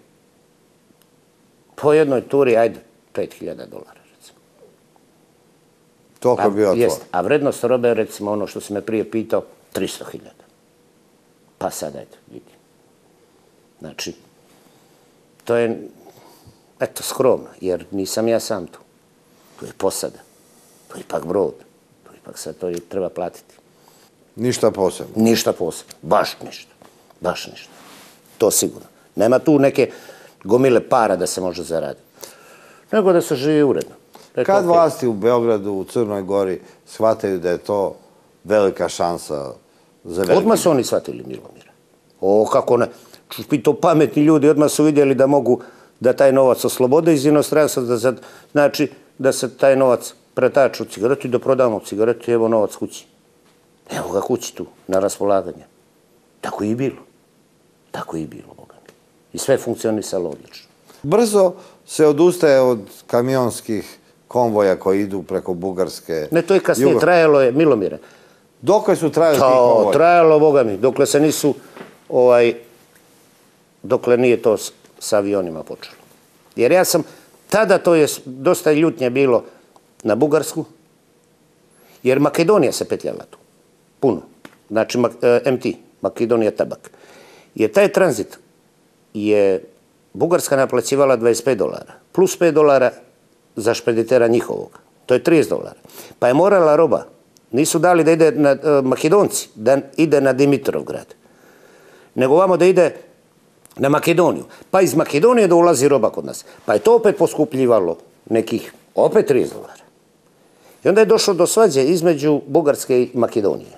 F: po jednoj turi, ajde, $5.000, recimo.
E: Toliko je bio tvoj.
F: A vrednost robe, recimo, ono što si me prije pitao, 300.000. Pa sad, eto, vidi. Znači, to je, eto, skromno, jer nisam ja sam tu. Tu je posada, tu je ipak brod, tu ipak sad to treba platiti.
E: Ništa posebno?
F: Ništa posebno, baš ništa, baš ništa. To sigurno. Nema tu neke gomile para da se može zaraditi, nego da se živi uredno.
E: Kad vlasti u Beogradu, u Crnoj Gori shvataju da je to velika šansa za veliki...
F: Odmah su oni shvatili, Milomira. O, kako ne. To pametni ljudi odmah su vidjeli da mogu da taj novac oslobode iz inostranstva, znači da se taj novac pretače u cigaretu i da prodamo cigaretu i evo novac kući. Evo ga kući tu, na raspolaganje. Tako i bilo. Tako i bilo, Boga mi. I sve funkcionisalo odlično.
E: Brzo se odustaje od kamionskih konvoja koji idu preko Bugarske.
F: Ne, to je kasnije, trajalo je, Milomire.
E: Dokle su trajali ti konvoji?
F: Trajalo, Boga mi, dokle se nisu, dokle nije to sa avionima počelo. Jer ja sam, tada to je dosta ljutnje bilo na Bugarsku, jer Makedonija se petljala tu. Puno. Znači, MT, Makedonija tabak. Jer taj tranzit je Bugarska naplaćivala $25, plus $5 za špeditera njihovog. To je $30. Pa je morala roba, nisu dali da ide na Makedonci, da ide na Dimitrovgrad, nego ovamo da ide na Makedoniju. Pa iz Makedonije da ulazi roba kod nas. Pa je to opet poskupljivalo nekih, opet $30. I onda je došlo do svađe između Bugarske i Makedonije.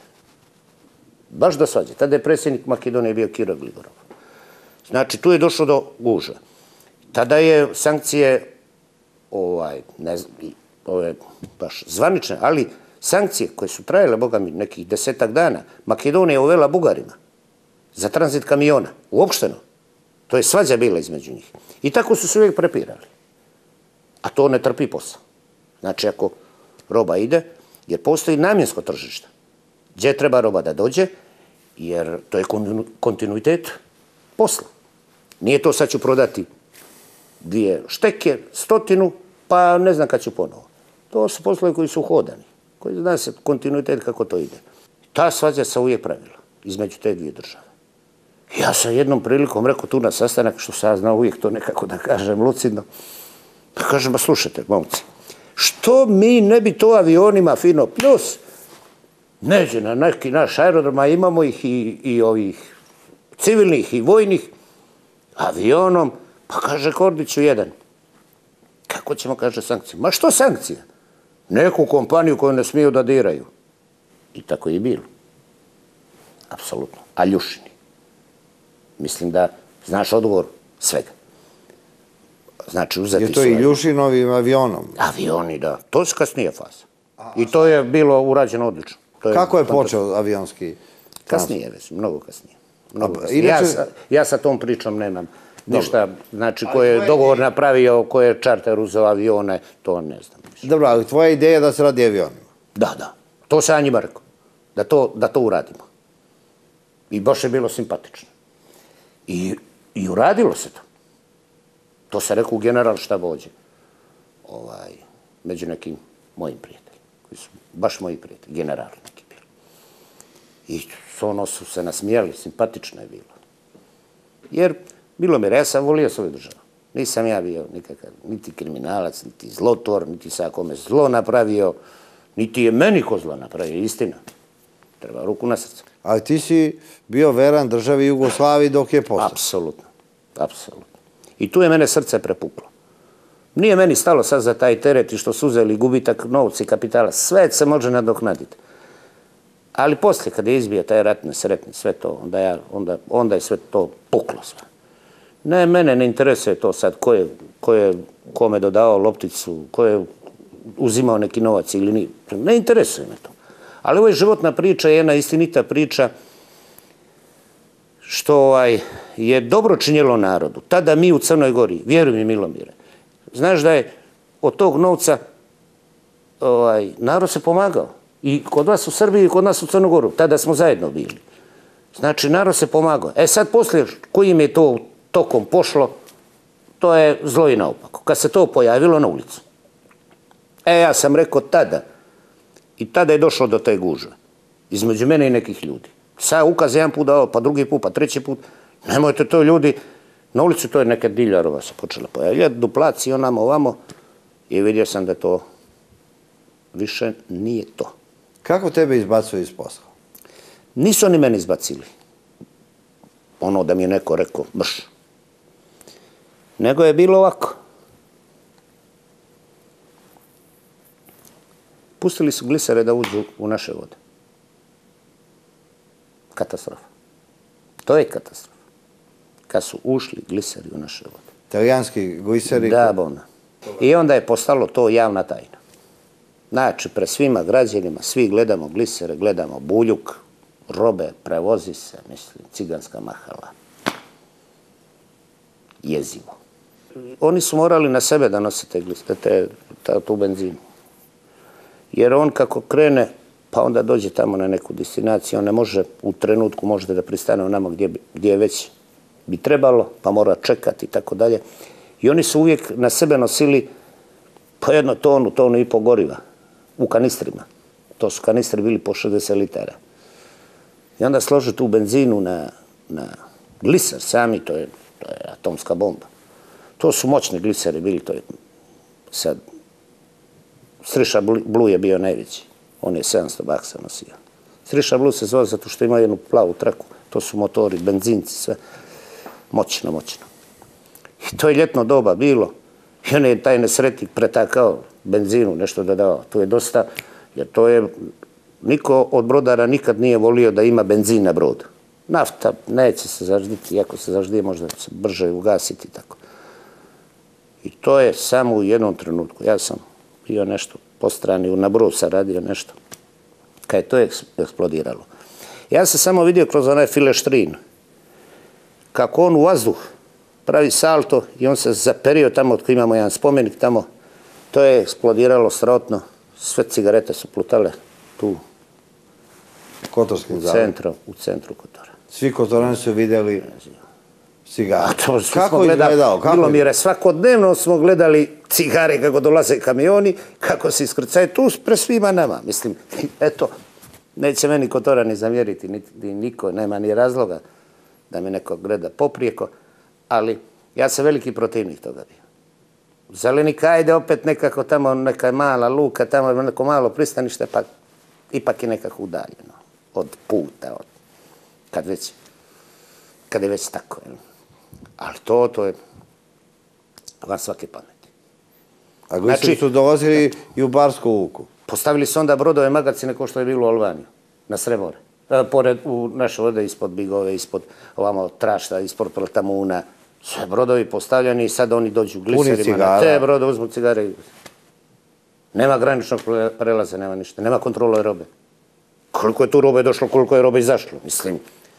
F: Baš do svađe. Tada je predsjednik Makedonije bio Kiro Gligorov. Znači, tu je došlo do gužve. Tada je sankcije, ne znam, ove baš zvanične, ali sankcije koje su trajale, Boga mi, nekih 10-ak dana, Makedonija je uvela Bugarima za tranzit kamiona, uopšteno. To je svađa bila između njih. I tako su se uvijek prepirali. A to ne trpi posao. Znači, ako roba ide, jer postoji namjensko tržište, gdje treba roba da dođe, jer to je kontinuitet posla. Nije to sad ću prodati 2 šteke, 100, pa ne znam kad ću ponovo. To su poslovi koji su hodani, koji zna se kontinuitet kako to ide. Ta svađa se uvijek pravila između te dvije države. Ja sam jednom prilikom rekao tu na sastanak, što sam znao uvijek to nekako da kažem lucidno, pa kažem, ba slušajte, momci, što mi ne bi to avionima fino plus neđe na neki naš aerodrom, a imamo ih i ovih civilnih i vojnih, avionom, pa kaže Kordiću jedan. Kako ćemo, kaže, sankcije? Ma što sankcije? Neku kompaniju koju ne smiju da diraju. I tako je i bilo. Apsolutno. Aljušini. Mislim da znaš odgovor svega. Znači uzeti su...
E: Je to i Ljušinovim avionom?
F: Avioni, da. To je kasnije faza. I to je bilo urađeno odlično.
E: Kako je počeo avionski?
F: Kasnije, već, mnogo kasnije. Ja sa tom pričom nemam ništa, znači ko je dogovor napravio, ko je čarter uzeo avione, to ne znam.
E: Dobro, ali tvoja ideja je da se radi avionima?
F: Da. To sam ja njima rekao. Da to uradimo. I baš je bilo simpatično. I uradilo se to. To se rekao u general štabođe. Među nekim mojim prijateljima, koji su baš moji prijatelji, generali neki bili. I ono su se nasmijali, simpatično je bilo. Jer bilo mi, ja sam volio svoju državu. Nisam ja bio nikakav, niti kriminalac, niti zlotvor, niti sa kome zlo napravio, niti je meni ko zlo napravio, istina. Treba ruku na srce.
E: Ali ti si bio veran državi Jugoslaviji dok je postao.
F: Apsolutno, apsolutno. I tu je mene srce prepuklo. Nije meni stalo sad za taj teret i što su uzeli gubitak novca i kapitala. Sve se može nadoknaditi. Ali poslije, kad je izbio taj rat nesretni, sve to, onda je sve to puklo sve. Ne, mene ne interesuje to sad ko je kome dodao lopticu, ko je uzimao neki novac ili nije. Ne interesuje me to. Ali ovo je životna priča, jedna istinita priča što je dobro činjelo narodu. Tada mi u Crnoj Gori, vjeruj mi Milomire, znaš da je od tog novca narod se pomagao. I kod vas u Srbiji i kod nas u Crnu Goru. Tada smo zajedno bili. Znači, narod se pomagao. Sad poslije kojim je to tokom pošlo, to je zlo i naopako. Kad se to pojavilo na ulicu. Ja sam rekao tada. I tada je došlo do te gužve. Između mene i nekih ljudi. Sad ukaz jedan put dao, pa drugi put, pa treći put. Nemojte to ljudi. Na ulicu to je neka diljarova se počela pojavljati. Duplaci onamo ovamo. I vidio sam da to više nije to.
E: Kako tebe izbacuju iz posla?
F: Nisu oni meni izbacili. Ono da mi je neko rekao, brš. Nego je bilo ovako. Pustili su glisere da uđu u naše vode. Katastrofa. To je katastrofa. Kad su ušli gliseri u naše vode.
E: Italijanski gliseri?
F: Da, bona. I onda je postalo to javna tajna. Znači, pre svima građanima, svi gledamo glisere, gledamo buljuk, robe, prevozi se, mislim, ciganska mahala. Jezivo. Oni su morali na sebe da nose te glisere, tu benzinu. Jer on kako krene, pa onda dođe tamo na neku destinaciju, on ne može u trenutku možda da pristane u nama gdje već bi trebalo, pa mora čekati i tako dalje. I oni su uvijek na sebe nosili po jednu tonu i po goriva. U kanistrima. To su kanistri bili po 60 litara. I onda složi tu benzinu na gliser sami, to je atomska bomba. To su moćni gliseri bili, to je sad. Sriša Blue je bio najveći. On je 700 baksa nosio. Sriša Blue se zove zato što ima jednu plavu traku. To su motori, benzinci, sve. Moćno, moćno. I to je ljetno doba bilo. I on je taj nesretnik pretakao benzinu, nešto dodao. To je dosta, jer to je, niko od brodara nikad nije volio da ima benzin na brodu. Nafta neće se zažditi, iako se zaždije možda se brže ugasiti tako. I to je samo u jednom trenutku. Ja sam bio nešto po strani, na brodu sam radio nešto. Kad je to eksplodiralo. Ja sam samo vidio kroz onaj fileštrin kako on u vazduh pravi salto i on se zaperio tamo, od koji imamo jedan spomenik tamo. To je eksplodiralo srotno. Sve cigarete su plutale tu.
E: Kotorskim
F: zavodom. U centru Kotora.
E: Svi Kotorani su vidjeli cigare.
F: Kako izgledao? Milomire, svakodnevno smo gledali cigare kako dolaze kamioni, kako se iskrcaju tu pre svima nama. Mislim, eto, neće meni Kotora ni zamjeriti, ni niko, nema ni razloga da mi neko gleda poprijeko, ali ja sam veliki protivnik toga bio. Zelenika, ajde opet nekako tamo neka mala luka, tamo neko malo pristanište, pa ipak je nekako udaljeno od puta, kad je već tako. Ali to je van svake pameti.
E: A gliseri su dolazili i u Barsku luku?
F: Postavili su onda brodove magacine kao što je bilo u Albaniju, na Sremore. Pored u naše vode, ispod Bigove, ispod ovamo Trašta, ispod Platamuna. Sve brodovi postavljeni i sad oni dođu gliserima na te brode, uzmu cigare. Nema graničnog prelaza, nema ništa, nema kontrole robe. Koliko je tu robe došlo, koliko je robe izašlo, mislim.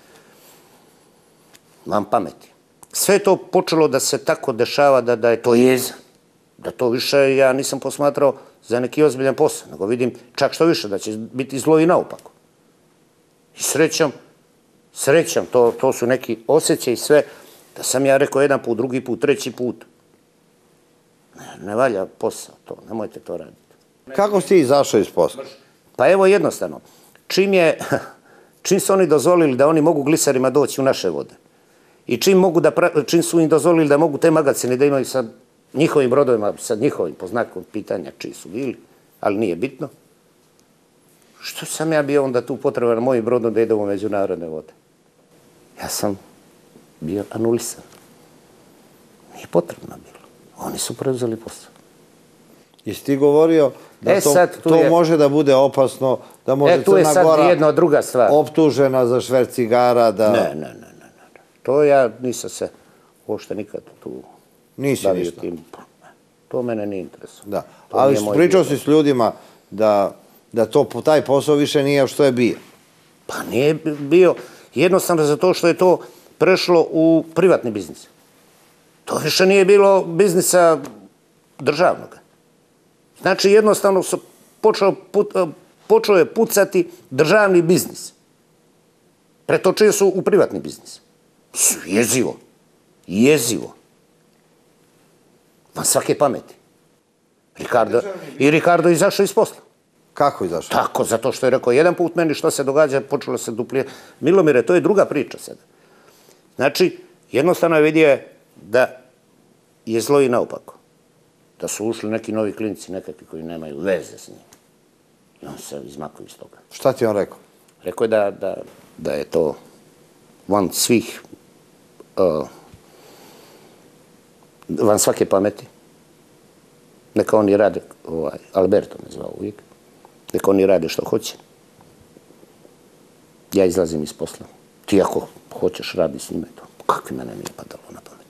F: Vam pameti. Sve je to počelo da se tako dešava da je to jeza. Da to više ja nisam posmatrao za neki ozbiljan posao, nego vidim čak što više, da će biti zlo i naopako. I srećom, srećan, to su neki osjećaj i sve, da sam ja rekao jedan put, drugi put, treći put. Ne valja posao to, nemojte to raditi.
E: Kako si ti izašao iz posla?
F: Pa evo jednostavno, čim su oni dozvolili da oni mogu gliserima doći u naše vode i čim su im dozvolili da mogu te magacine da imaju sa njihovim brodovima, sa njihovim, po znakom pitanja čiji su bili, ali nije bitno, što sam ja bio onda tu potreban na mojim brodom da idem u međunarodne vode? Ja sam bio anulisan. Nije potrebno bilo. Oni su preuzeli posao.
E: Jesi ti govorio da to može da bude opasno, da može Crna Gora optužena za šverc cigara, da...
F: Ne. To ja nisam se uopšte nikad tu...
E: Nisi ništa.
F: To mene nije interesuje.
E: Da, ali pričao si s ljudima da taj posao više nije što je bio.
F: Pa nije bio jednostavno zato što je to prešlo u privatni biznis. To više nije bilo biznisa državnog. Znači jednostavno počeo je pucati državni biznis. Pretočio su u privatni biznis. Jezivo. Jezivo. Van svake pameti. I Ricardo je izašao iz posla.
E: Kako izašao?
F: Tako, zato što je rekao jedan put meni što se događa, počelo se duplije. Milomire, to je druga priča sada. Znači, jednostavno je vidio da je zlo i naopako. Da su ušli neki novi klinici, nekakvi koji nemaju veze s njim. I on se izmakao iz toga.
E: Šta ti on rekao?
F: Rekao je da je to van svih, van svake pameti. Neka oni rade, Alberto me zvao uvijek, neka oni rade što hoće. Ja izlazim iz posla. Ti ako hoćeš radi s njime to. Kakvi mene nije padalo na pamet.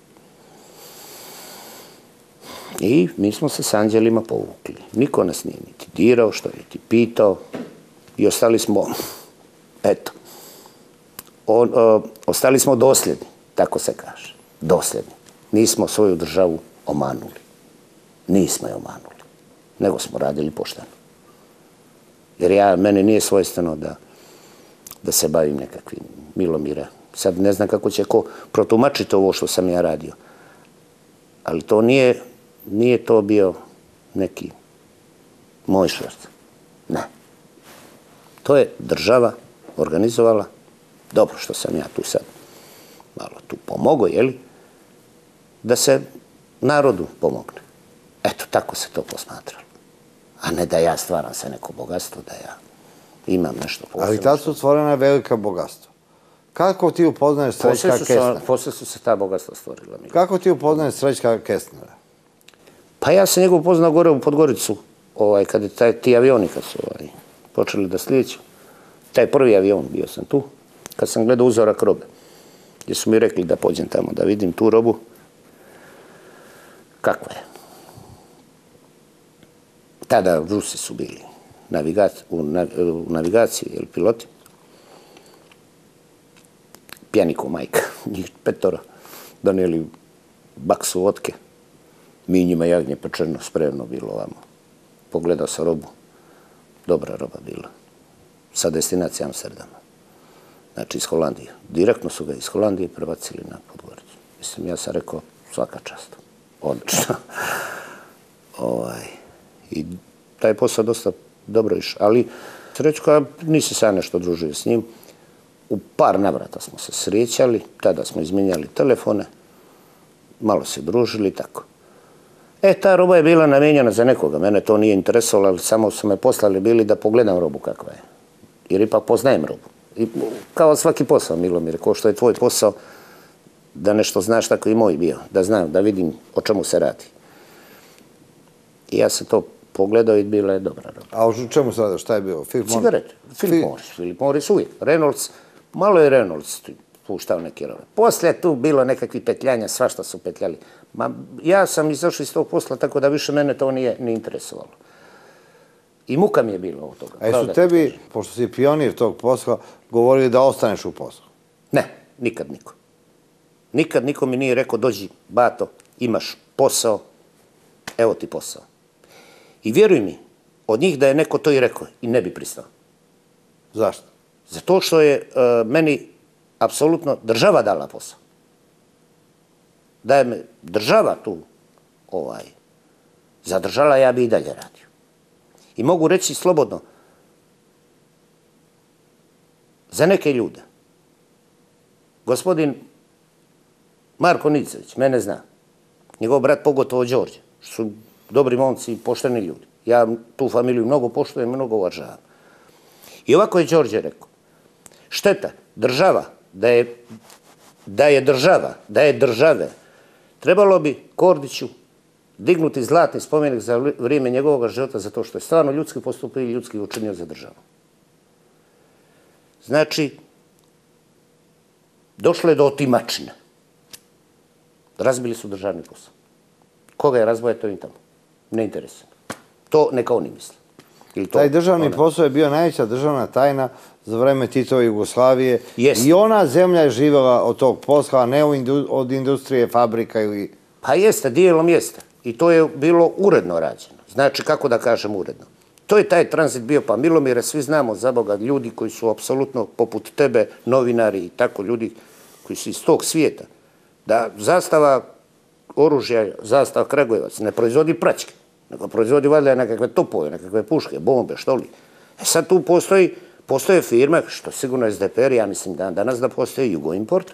F: I mi smo se s anđelima povukli. Niko nas nije niti dirao, što je ti pitao. I ostali smo, eto, ostali smo dosljedni, tako se kaže. Dosljedni. Nismo svoju državu omanuli. Nismo je omanuli. Nego smo radili pošteno. Jer meni nije svojstveno da se bavim nekakvim Milomira. Sad ne znam kako će ko protumačiti ovo što sam ja radio. Ali to nije to bio neki moj šverc. Ne. To je država organizovala. Dobro što sam ja tu sad malo tu pomogao, jeli? Da se narodu pomogne. Eto, tako se to posmatralo. A ne da ja stvaram se neko bogatstvo, da ja imam nešto posebno.
E: Ali tad su stvorena velika bogatstva. Kako ti upoznaješ Srećka Kestnera?
F: Posle su se ta bogatstva stvorila.
E: Kako ti upoznaješ Srećka Kestnera?
F: Pa ja sam njegov upoznao gore u Podgoricu, kada ti avioni kad su počeli da slijeću. Taj prvi avion, bio sam tu, kad sam gledao uzorak robe. Gdje su mi rekli da pođem tamo, da vidim tu robu. Kakva je? Tada Rusi su bili u navigaciji, jel, piloti. Pjani ko majka, njih 5 donijeli baksu vodke. Mi njima jagnje pečeno, spremno bilo ovamo. Pogledao sam robu. Dobra roba bila. Sa destinacije Amsterdama. Znači iz Holandije. Direktno su ga iz Holandije prebacili na Podgoricu. Mislim, ja sam rekao, svaka čast. Odlično. I taj posao dosta dobro išao. Ali Srećko, nisi sad nešto družio s njim. U par navrata smo se srećali, tada smo izmijenjali telefone, malo se družili i tako. Ta roba je bila namijenjena za nekoga, mene to nije interesovalo, ali samo su me poslali bili da pogledam robu kakva je. Jer ipak poznajem robu. I kao svaki posao, Milomir, kao što je tvoj posao, da nešto znaš, tako i moj bio, da znam, da vidim o čemu se radi. I ja sam to pogledao i bila je dobra roba.
E: A o čemu se radi? Šta je bio?
F: Cigarete. Philip Morris uvijek. Reynolds, malo je Reynolds puštao neke robe. Poslije tu bilo nekakvih petljanja, svašta su petljali. Ja sam izašao iz tog posla, tako da više mene to nije ni interesovalo. I muka mi je bilo od toga.
E: A jesu tebi, pošto si pionir tog posla, govorili da ostaneš u poslu?
F: Ne, nikad niko. Nikad niko mi nije rekao, dođi, bato, imaš posao, evo ti posao. I vjeruj mi, od njih da je neko to i rekao, i ne bi pristao.
E: Zašto?
F: Zato što je meni apsolutno država dala posao. Da je me država tu zadržala, ja bi i dalje radio. I mogu reći slobodno, za neke ljude, gospodin Marko Nicević, mene zna, njegov brat pogotovo Đorđe, što su dobri momci i pošteni ljudi. Ja tu familiju mnogo poštujem, mnogo uvažavam. I ovako je Đorđe rekao, šteta, država, da je države, trebalo bi Kordiću dignuti zlatni spomenik za vrijeme njegovog života zato što je stvarno ljudski postupio i ljudski učinio za državu. Znači, došlo je do otimačine. Razbili su državni posao. Koga je razboja, to im tamo. Ne interesuje. To neka oni misle.
E: Taj državni posao je bio najveća državna tajna za vreme Titove Jugoslavije. I ona zemlja je živjela od tog posla, a ne od industrije, fabrika ili...
F: Pa jeste, dijelom jeste. I to je bilo uredno rađeno. Znači, kako da kažem uredno. To je taj tranzit bio, pa Milomire, svi znamo za Boga, ljudi koji su apsolutno poput tebe, novinari i tako, ljudi koji su iz tog svijeta, da zastava oružja, zastava Kragujevac ne proizvodi praćke, nego proizvodi valjda nekakve topove, nekakve puške, bombe, što li. Sad tu postoje firme, što sigurno SDPR, ja mislim danas da postoji Jugoimport,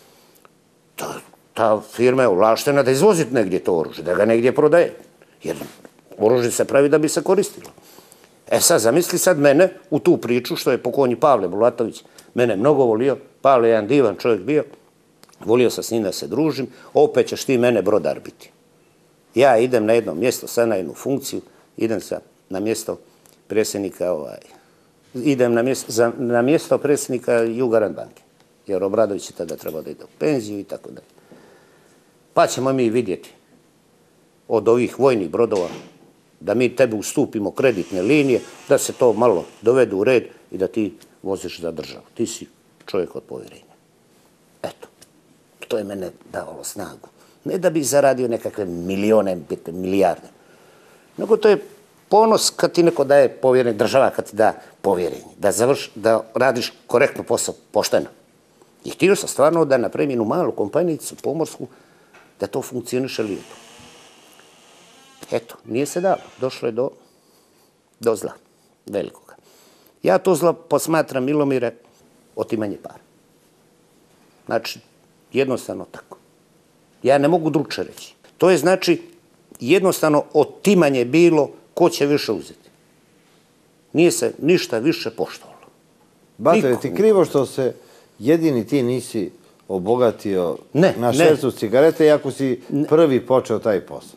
F: ta firma je ovlaštena da izvozi negdje to oružje, da ga negdje prodaje, jer oružje se pravi da bi se koristilo. Sad zamisli sad mene u tu priču, što je pokojni Pavle Bulatović mene mnogo volio, Pavle je jedan divan čovjek bio, volio sam s njim da se družim, opet ćeš ti mene brodar biti. Ja idem na jedno mjesto, sad na jednu funkciju, idem na mjesto predsjednika, idem na mjesto predsjednika Jugarand banke, jer Obradović je tada trebao da ide u penziju i tako dalje. Pa ćemo mi vidjeti od ovih vojnih brodova da mi tebi ustupimo kreditne linije, da se to malo dovede u red i da ti voziš za državu. Ti si čovjek od povjerenja. Eto, to je mene davalo snagu. Ne da bi zaradio nekakve milijone, milijarde, nego to je ponos kad ti neko daje povjerenje, država kad ti da povjerenje, da radiš korektno posao, pošteno. I htio sam stvarno da napravim jednu malu kompanijicu pomorsku, da to funkcioniše lijepo. Eto, nije se dalo. Došlo je do zla velikoga. Ja to zlo posmatram, Milomire, otimanje para. Znači, jednostavno tako. Ja ne mogu drugče reći. To je znači jednostavno otimanje bilo ko će više uzeti. Nije se ništa više poštovalo.
E: Bato, je ti krivo što se jedini ti nisi obogatio na švercu cigarete, iako si prvi počeo taj posao?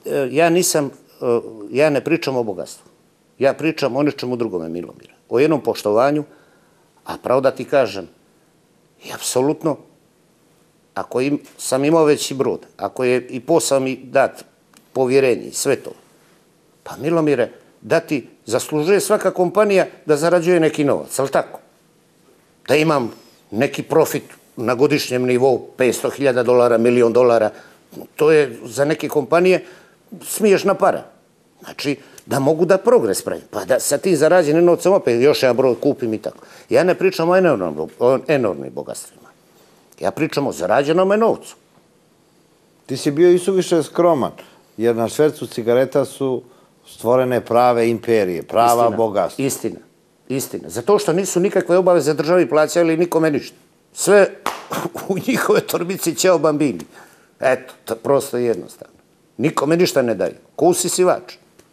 F: Ja ne pričam o bogatstvu. Ja pričam o nečemu drugome, Milomire. O jednom poštovanju, a pravo da ti kažem, i apsolutno, ako sam imao veći brod, ako je i posao mi dat povjerenje i sve to, pa Milomire, da ti zaslužuje svaka kompanija da zarađuje neki novac, ali tako? Da imam neki profit na godišnjem nivou, $500.000, $1.000.000, to je za neke kompanije smiješna para. Znači, da mogu da progres pravim, pa da sa tim zarađenim novcem opet još jedan broj kupim i tako. Ja ne pričam o enormnim bogatstvima. Ja pričam o zarađenome novcu.
E: Ti si bio i suviše skroman, jer na švercu cigareta su stvorene prave imperije, prava bogatstva.
F: Istina. Zato što nisu nikakve obaveze državi plaćali nikome ništa. Sve u njihove torbici ćeo bambini. Eto, to je prosto jednostavno. Nikome ništa ne daju. Ko usisivač.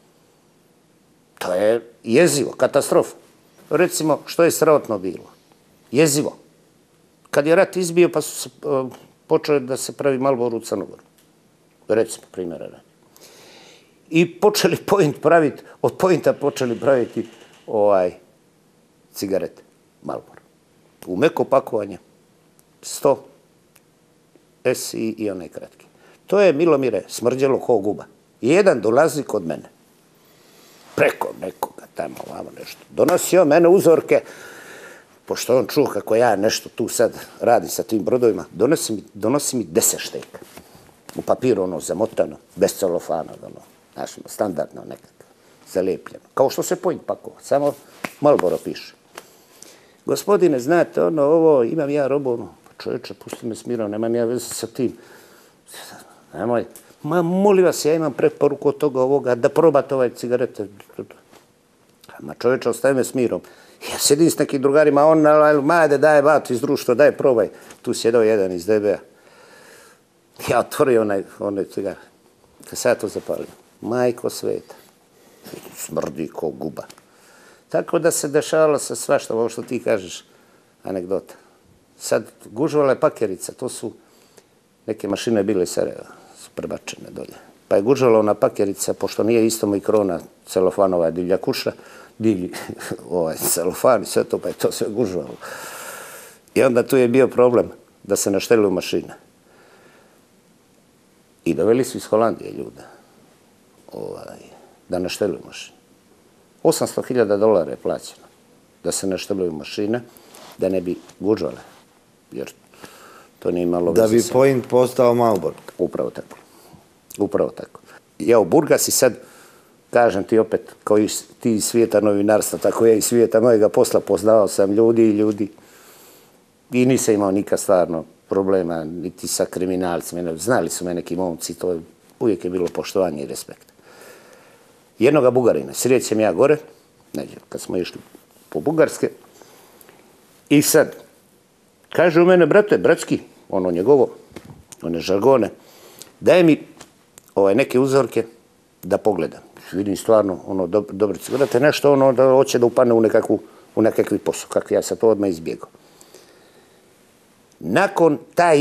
F: To je jezivo, katastrofa. Recimo, što je sramotno bilo? Jezivo. Kad je rat izbio, pa su počeli da se pravi Marlboro u Crnogoru. Recimo, primjera radi. I počeli od pointa počeli praviti cigarete Marlboro. U meko pakovanje 100 S i onaj kratki. To je, Milomire, smrđelo ko guba. Jedan dolazi kod mene. Preko nekoga tamo, ovamo nešto. Donosio mene uzorke, pošto on čuo kako ja nešto tu sad radim sa tim brodovima, donosi mi 10 šteka. U papiru ono zamotano, bez celofana, ono, znaš, standardno nekako, zalijepljeno. Kao što se point pakova, samo Marlboro piše. Gospodine, znate, ovo, imam ja robu, čovječe, pusti me s mirom, nema nija veze sa tim. Nemoj. Ma, molim vas, ja imam preporuku od toga ovoga, da probate ovaj cigarete. Ma, čovječe, ostavi me s mirom. Ja sjedim s nekim drugarima, on, majde, daj, bat iz društva, daj, probaj. Tu sjedao jedan iz DB-a. Ja otvorio onaj cigar. Kad se ja to zapalio. Majko sveta. Smrdi ko guba. Tako da se dešavalo se svašta, ovo što ti kažeš, anegdota. Sad, gužvala je Pakerica, to su neke mašine bile iz Sarajeva, su prebačene dolje. Pa je gužvala ona Pakerica, pošto nije isto mikrona, celofanova divlja kuša, divlji celofan i sve to, pa je to sve gužvalo. I onda tu je bio problem da se našteluju mašine. I doveli su iz Holandije ljude da našteluju mašine. $800.000 je plaćeno da se našteluju mašine, da ne bi gužvale, jer to nije imalo veze.
E: Da bi point postao Marlboro.
F: Upravo tako. Upravo tako. Ja u Burgas i sad, kažem ti opet, kao i ti iz svijeta novinarstva, tako ja iz svijeta mojega posla poznavao sam ljudi i nisam imao nikad stvarno problema, niti sa kriminalcima. Znali su me neki momci, to uvijek je bilo poštovanje i respekt. Jednoga Bugarina, srijećem ja gore, kad smo išli po Bugarske, i sad, kaže u mene, brate, bratski, ono njegovo, one žargone, daj mi neke uzorke da pogledam. Vidim stvarno, dobro cigarete, nešto ono da hoće da upane u nekakvi posao, kako ja sam to odmah izbjegao. Nakon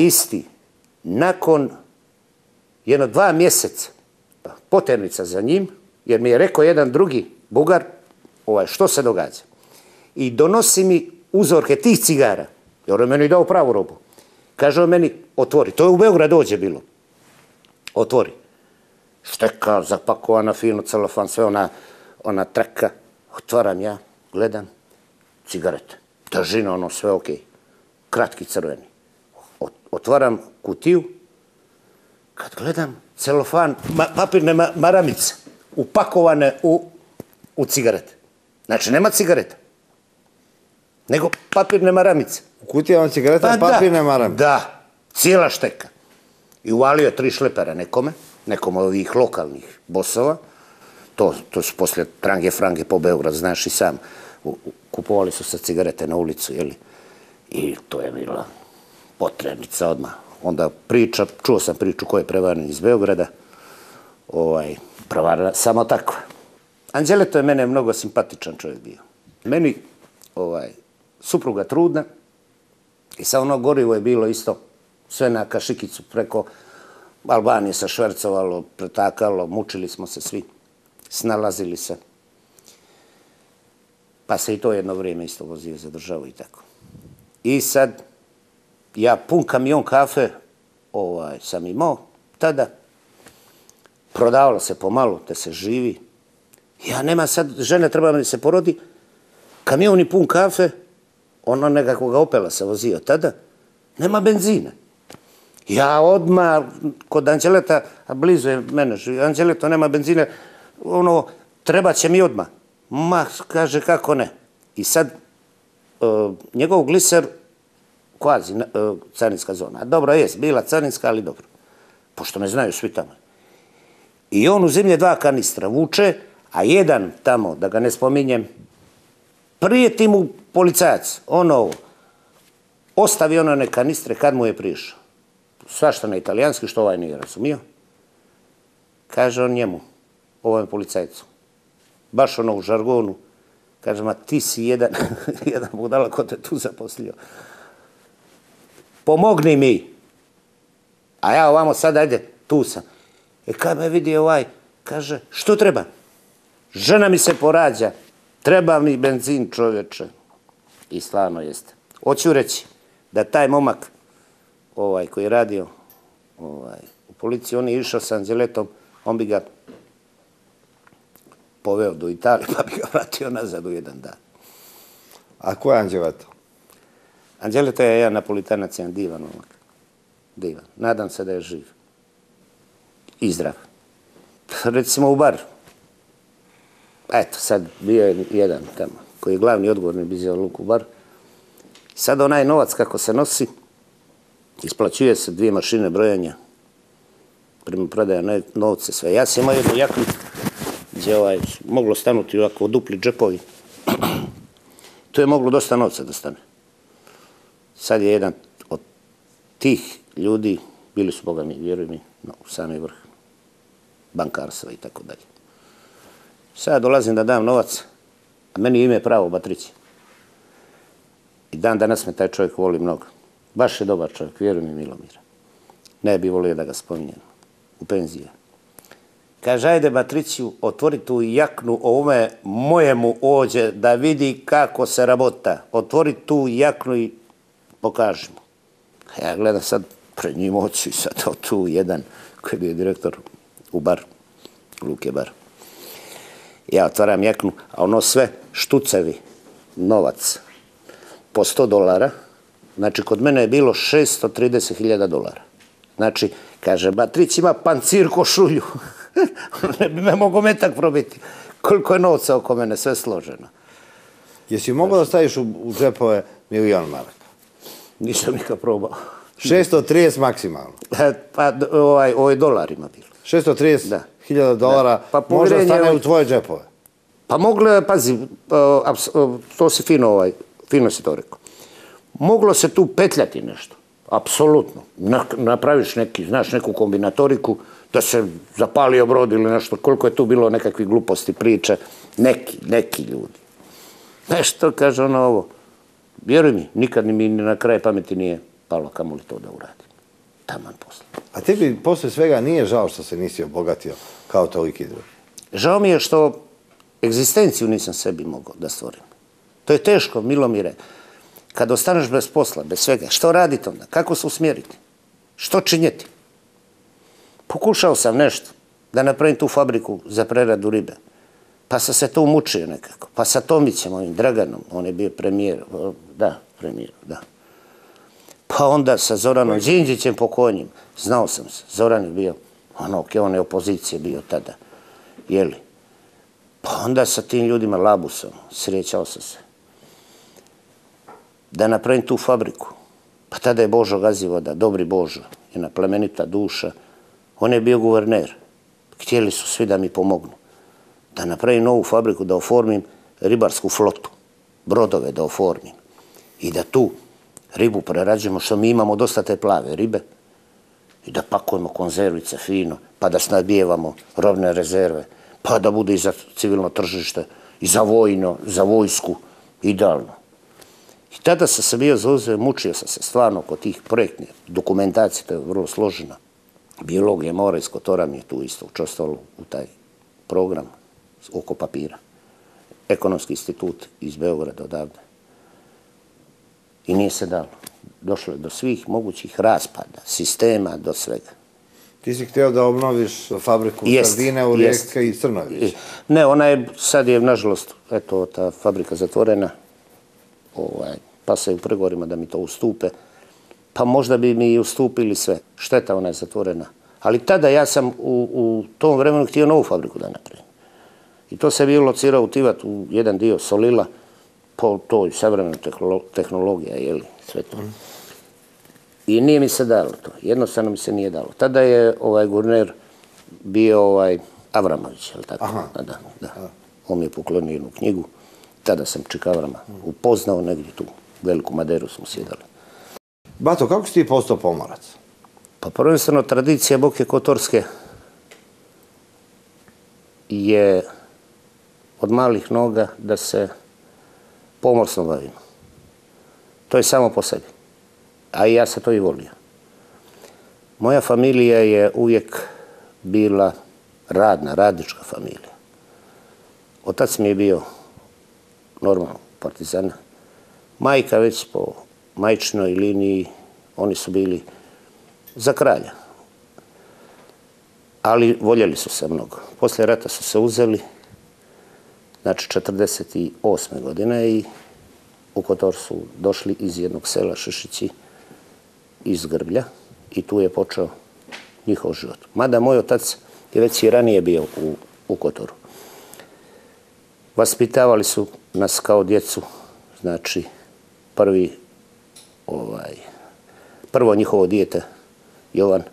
F: nakon 2 mjeseca, poternica za njim, jer mi je rekao jedan drugi Bugar, što se događa. I donosi mi uzorke tih cigara, jer on meni dao pravu robu. Kaže on meni, otvori, to je u Beogradu dođe bilo, otvori. Šteka, zapakovana, fino, celofan, sve ona traka. Otvaram ja, gledam, cigarete, težina, sve okej. Kratki crveni. Otvaram kutiju, kad gledam, celofan, papirne maramice, upakovane u cigarete. Znači, nema cigareta, nego papirne maramice.
E: U kutijama cigareta papirne maramice?
F: Da, cijela šteka. I uvalio 3 šlepera nekom od ovih lokalnih bosova. To su poslije trange-frange po Beograd, znaš i sam. Kupovali su se cigarete na ulicu, jeli? I to je bila potrebnica odmah. Onda čuo sam priču ko je prevaren iz Beograda. Prevarana, samo tako. Anđeleto je mene mnogo simpatičan čovjek bio. Meni, supruga trudna, i sa ono gorivo je bilo isto sve na kašikicu preko Albanije se švercovalo, pretakalo, mučili smo se svi, snalazili se. Pa se i to jedno vrijeme isto vozio za državu i tako. I sad, ja pun kamion kafe sam imao tada, prodavalo se pomalo da se živi. Ja nema sad, žene treba mi se porodi, kamion i pun kafe, ono nekakvog Opela se vozio tada, nema benzina. Ja odmah, kod Anđeleta, a blizu je mene, Anđeleto nema benzina, treba će mi odmah. Ma, kaže, kako ne. I sad, njegov gliser, kvazi, carinska zona. Dobro, jest, bila carinska, ali dobro. Pošto me znaju svi tamo. I on u zemlje 2 kanistra vuče, a jedan tamo, da ga ne spominjem, prijeti mu policajac, ostavi one kanistre kad mu je prišao. Svašta na italijanski, što ovaj nije razumio. Kaže on njemu, ovom policajcu, baš u žargonu, kaže, ma ti si jedan budala ko te tu zaposlio. Pomogni mi. A ja ovamo sad, ajde, tu sam. Kad me vidi kaže, što treba? Žena mi se porađa, treba mi benzin, čovječe. I stvarno jeste. Hoću reći da taj momak koji je radio u policiji, on je išao sa Anđeletom, on bi ga poveo do Italije, pa bi ga vratio nazad u jedan dan.
E: A ko je Anđeleto?
F: Anđeleto je jedan Napolitanac, jedan divan momak. Divan. Nadam se da je živ. I zdrav. Recimo u bar. Eto, sad bio je jedan tamo, koji je glavni odgovorni bizio luku bar. Sad onaj novac kako se nosi, isplaćuje se 2 mašine brojanja, primopredaja novce, sve. Ja sam imao jednu jaknu gdje moglo stanuti ovako dupli džepovi. To je moglo dosta novca da stane. Sad je jedan od tih ljudi, bili su, Boga mi, vjeruj mi, u sami vrh bankarstva i tako dalje. Sad dolazim da dam novac, a meni je ime pravo Batrić. I dan danas me taj čovjek voli mnogo. Baš je dobar čovjek, vjeruj mi, Milomir. Ne bi volio da ga spominjem. U penziji. Kaže, ajde Batriću, otvori tu jaknu ovome mojemu ođe da vidi kako se rabota. Otvori tu jaknu i pokaži mu. Ja gledam sad pred njim oči i sad tu jedan koji je bio direktor u bar, Luke bar. Ja otvaram jaknu, a ono sve štucevi, novac, po $100. Znači, kod mene je bilo $630.000. Znači, kaže, Batrić ima pancir ko šulju. Ne bi me mogo metak probiti. Koliko je novca oko mene, sve složeno.
E: Jesi mogao da staviš u džepove $1.000.000 maraka?
F: Nisam nikad probao.
E: 630 maksimalno.
F: Pa ovo je dolarima bilo.
E: $630.000 možda stane u tvoje džepove.
F: Pa moglo, pazi, to si fino si to rekao. Moglo se tu petljati nešto. Apsolutno. Napraviš neki, znaš, neku kombinatoriku, da se zapalio brod ili nešto, koliko je tu bilo nekakvih gluposti priče, neki ljudi. Nešto, kaže ono ovo, vjeruj mi, nikad mi na kraj pameti nije palo kamo li to da uradim. Taman posle.
E: A tebi posle svega nije žao što se nisi obogatio kao toliki drugi?
F: Žao mi je što egzistenciju nisam sebi mogao da stvorim. To je teško, Milomire. Kad ostaneš bez posla, bez svega, što raditi onda? Kako se usmjeriti? Što činjeti? Pokušao sam nešto da napravim tu fabriku za preradu ribe. Pa sam se to mučio nekako. Pa sa Tomićem, ovim Draganom, on je bio premijer. Da, premijer, da. Pa onda sa Zoranom Đinđićem pokojnim. Znao sam se. Zoran je bio, on je opozicije bio tada. Jeli? Pa onda sa tim ljudima, Labusom, srećao sam se. Da napravim tu fabriku. Pa tada je Božo Gazivoda, dobri Božo, jedna plemenita duša. On je bio guverner. Htjeli su svi da mi pomognu. Da napravim novu fabriku, da oformim ribarsku flotu. Brodove da oformim. I da tu ribu prerađujemo, što mi imamo dosta te plave ribe. I da pakujemo konzervice fino, pa da snabijevamo robne rezerve. Pa da bude i za civilno tržište, i za vojno, za vojsku. Idealno. I tada sam se bio zauzeo, mučio sam se stvarno kod tih projektnih dokumentacija, to je vrlo složena. Biologija mora iz Kotora mi je tu isto učestvovalo u taj program oko papira. Ekonomski institut iz Beograda odavde. I nije se dalo. Došlo je do svih mogućih raspada, sistema, do svega.
E: Ti si htio da obnoviš fabriku sardine u Rijeka i Crnović?
F: Ne, sad je, nažalost, eto, ta fabrika zatvorena. Pa se u pregovorima da mi to ustupe. Pa možda bi mi i ustupili sve. Šteta, ona je zatvorena. Ali tada ja sam u tom vremenu htio novu fabriku da napravim. I to se bio locirao u Tivat, u jedan dio Solila, po toj savremenoj tehnologija, jeli, sve to. I nije mi se dalo to. Jednostavno mi se nije dalo. Tada je guverner bio Avramović, je li tako? Da. On mi je poklonio jednu knjigu. Tada sam Čikavrama upoznao, negdje tu, Veliku Maderu smo sjedali.
E: Bato, kako si ti postao pomorac?
F: Pa prvenstveno tradicija Boke Kotorske je od malih noga da se pomorstvom bavimo. To je samo po sebi. A i ja sam to i volio. Moja familija je uvijek bila radnička familija. Otac mi je bio normalno partizana. Majka već po majčinoj liniji, oni su bili za kralja. Ali voljeli su se mnogo. Poslije rata su se uzeli, znači 1948. godine i u Kotor su došli iz jednog sela Šišići, iz Grblja, i tu je počeo njihov život. Mada moj otac je već i ranije bio u Kotoru. Vaspitavali su nas kao djecu, znači Prvo njihovo dijete, Jovan,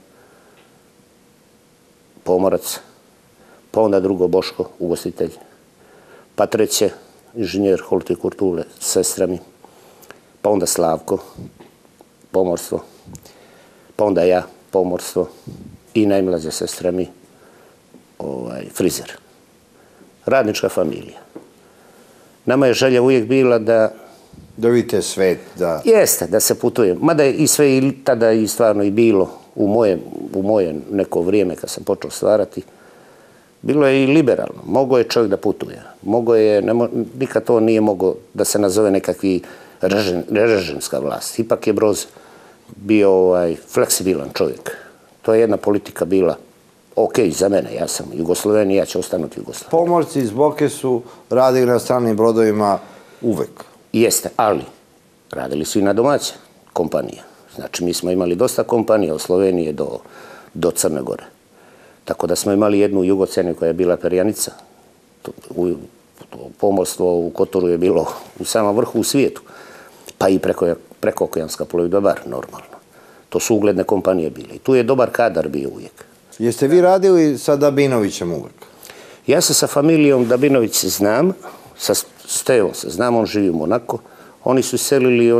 F: pomorac, pa onda drugo Boško, ugostitelj, pa treće inženjer hortikulture, sestra mi, pa onda Slavko, pomorstvo, pa onda ja, pomorstvo i najmlađa sestra mi, frizer. Radnička familija. Nama je želja uvijek bila da...
E: Da vidite svet, da...
F: Jeste, da se putuje. Mada je i sve i tada i stvarno i bilo u moje neko vrijeme kad sam počeo stvarati. Bilo je i liberalno. Mogao je čovjek da putuje. Nikad to nije mogao da se nazove nekakvi režimska vlast. Ipak je Broz bio fleksibilan čovjek. To je jedna politika bila ok za mene. Ja sam Jugoslaven i ja ću ostanuti Jugoslaven.
E: Pomorci iz Boke su radili na stranim brodovima uvek.
F: Jeste, ali radili su i na domaće kompanije. Znači, mi smo imali dosta kompanija od Slovenije do Crne Gore. Tako da smo imali jednu Jugoceniju koja je bila perjanica. Pomorstvo u Kotoru je bilo u samom vrhu u svijetu. Pa i prekookeanska plovidba bar, normalno. To su ugledne kompanije bile. I tu je dobar kadar bio uvijek.
E: Jeste vi radili sa Dabinovićem uvek?
F: Ja se sa familijom Dabinović znam, sa Stevom se znam, on živi u Monako. Oni su iselili,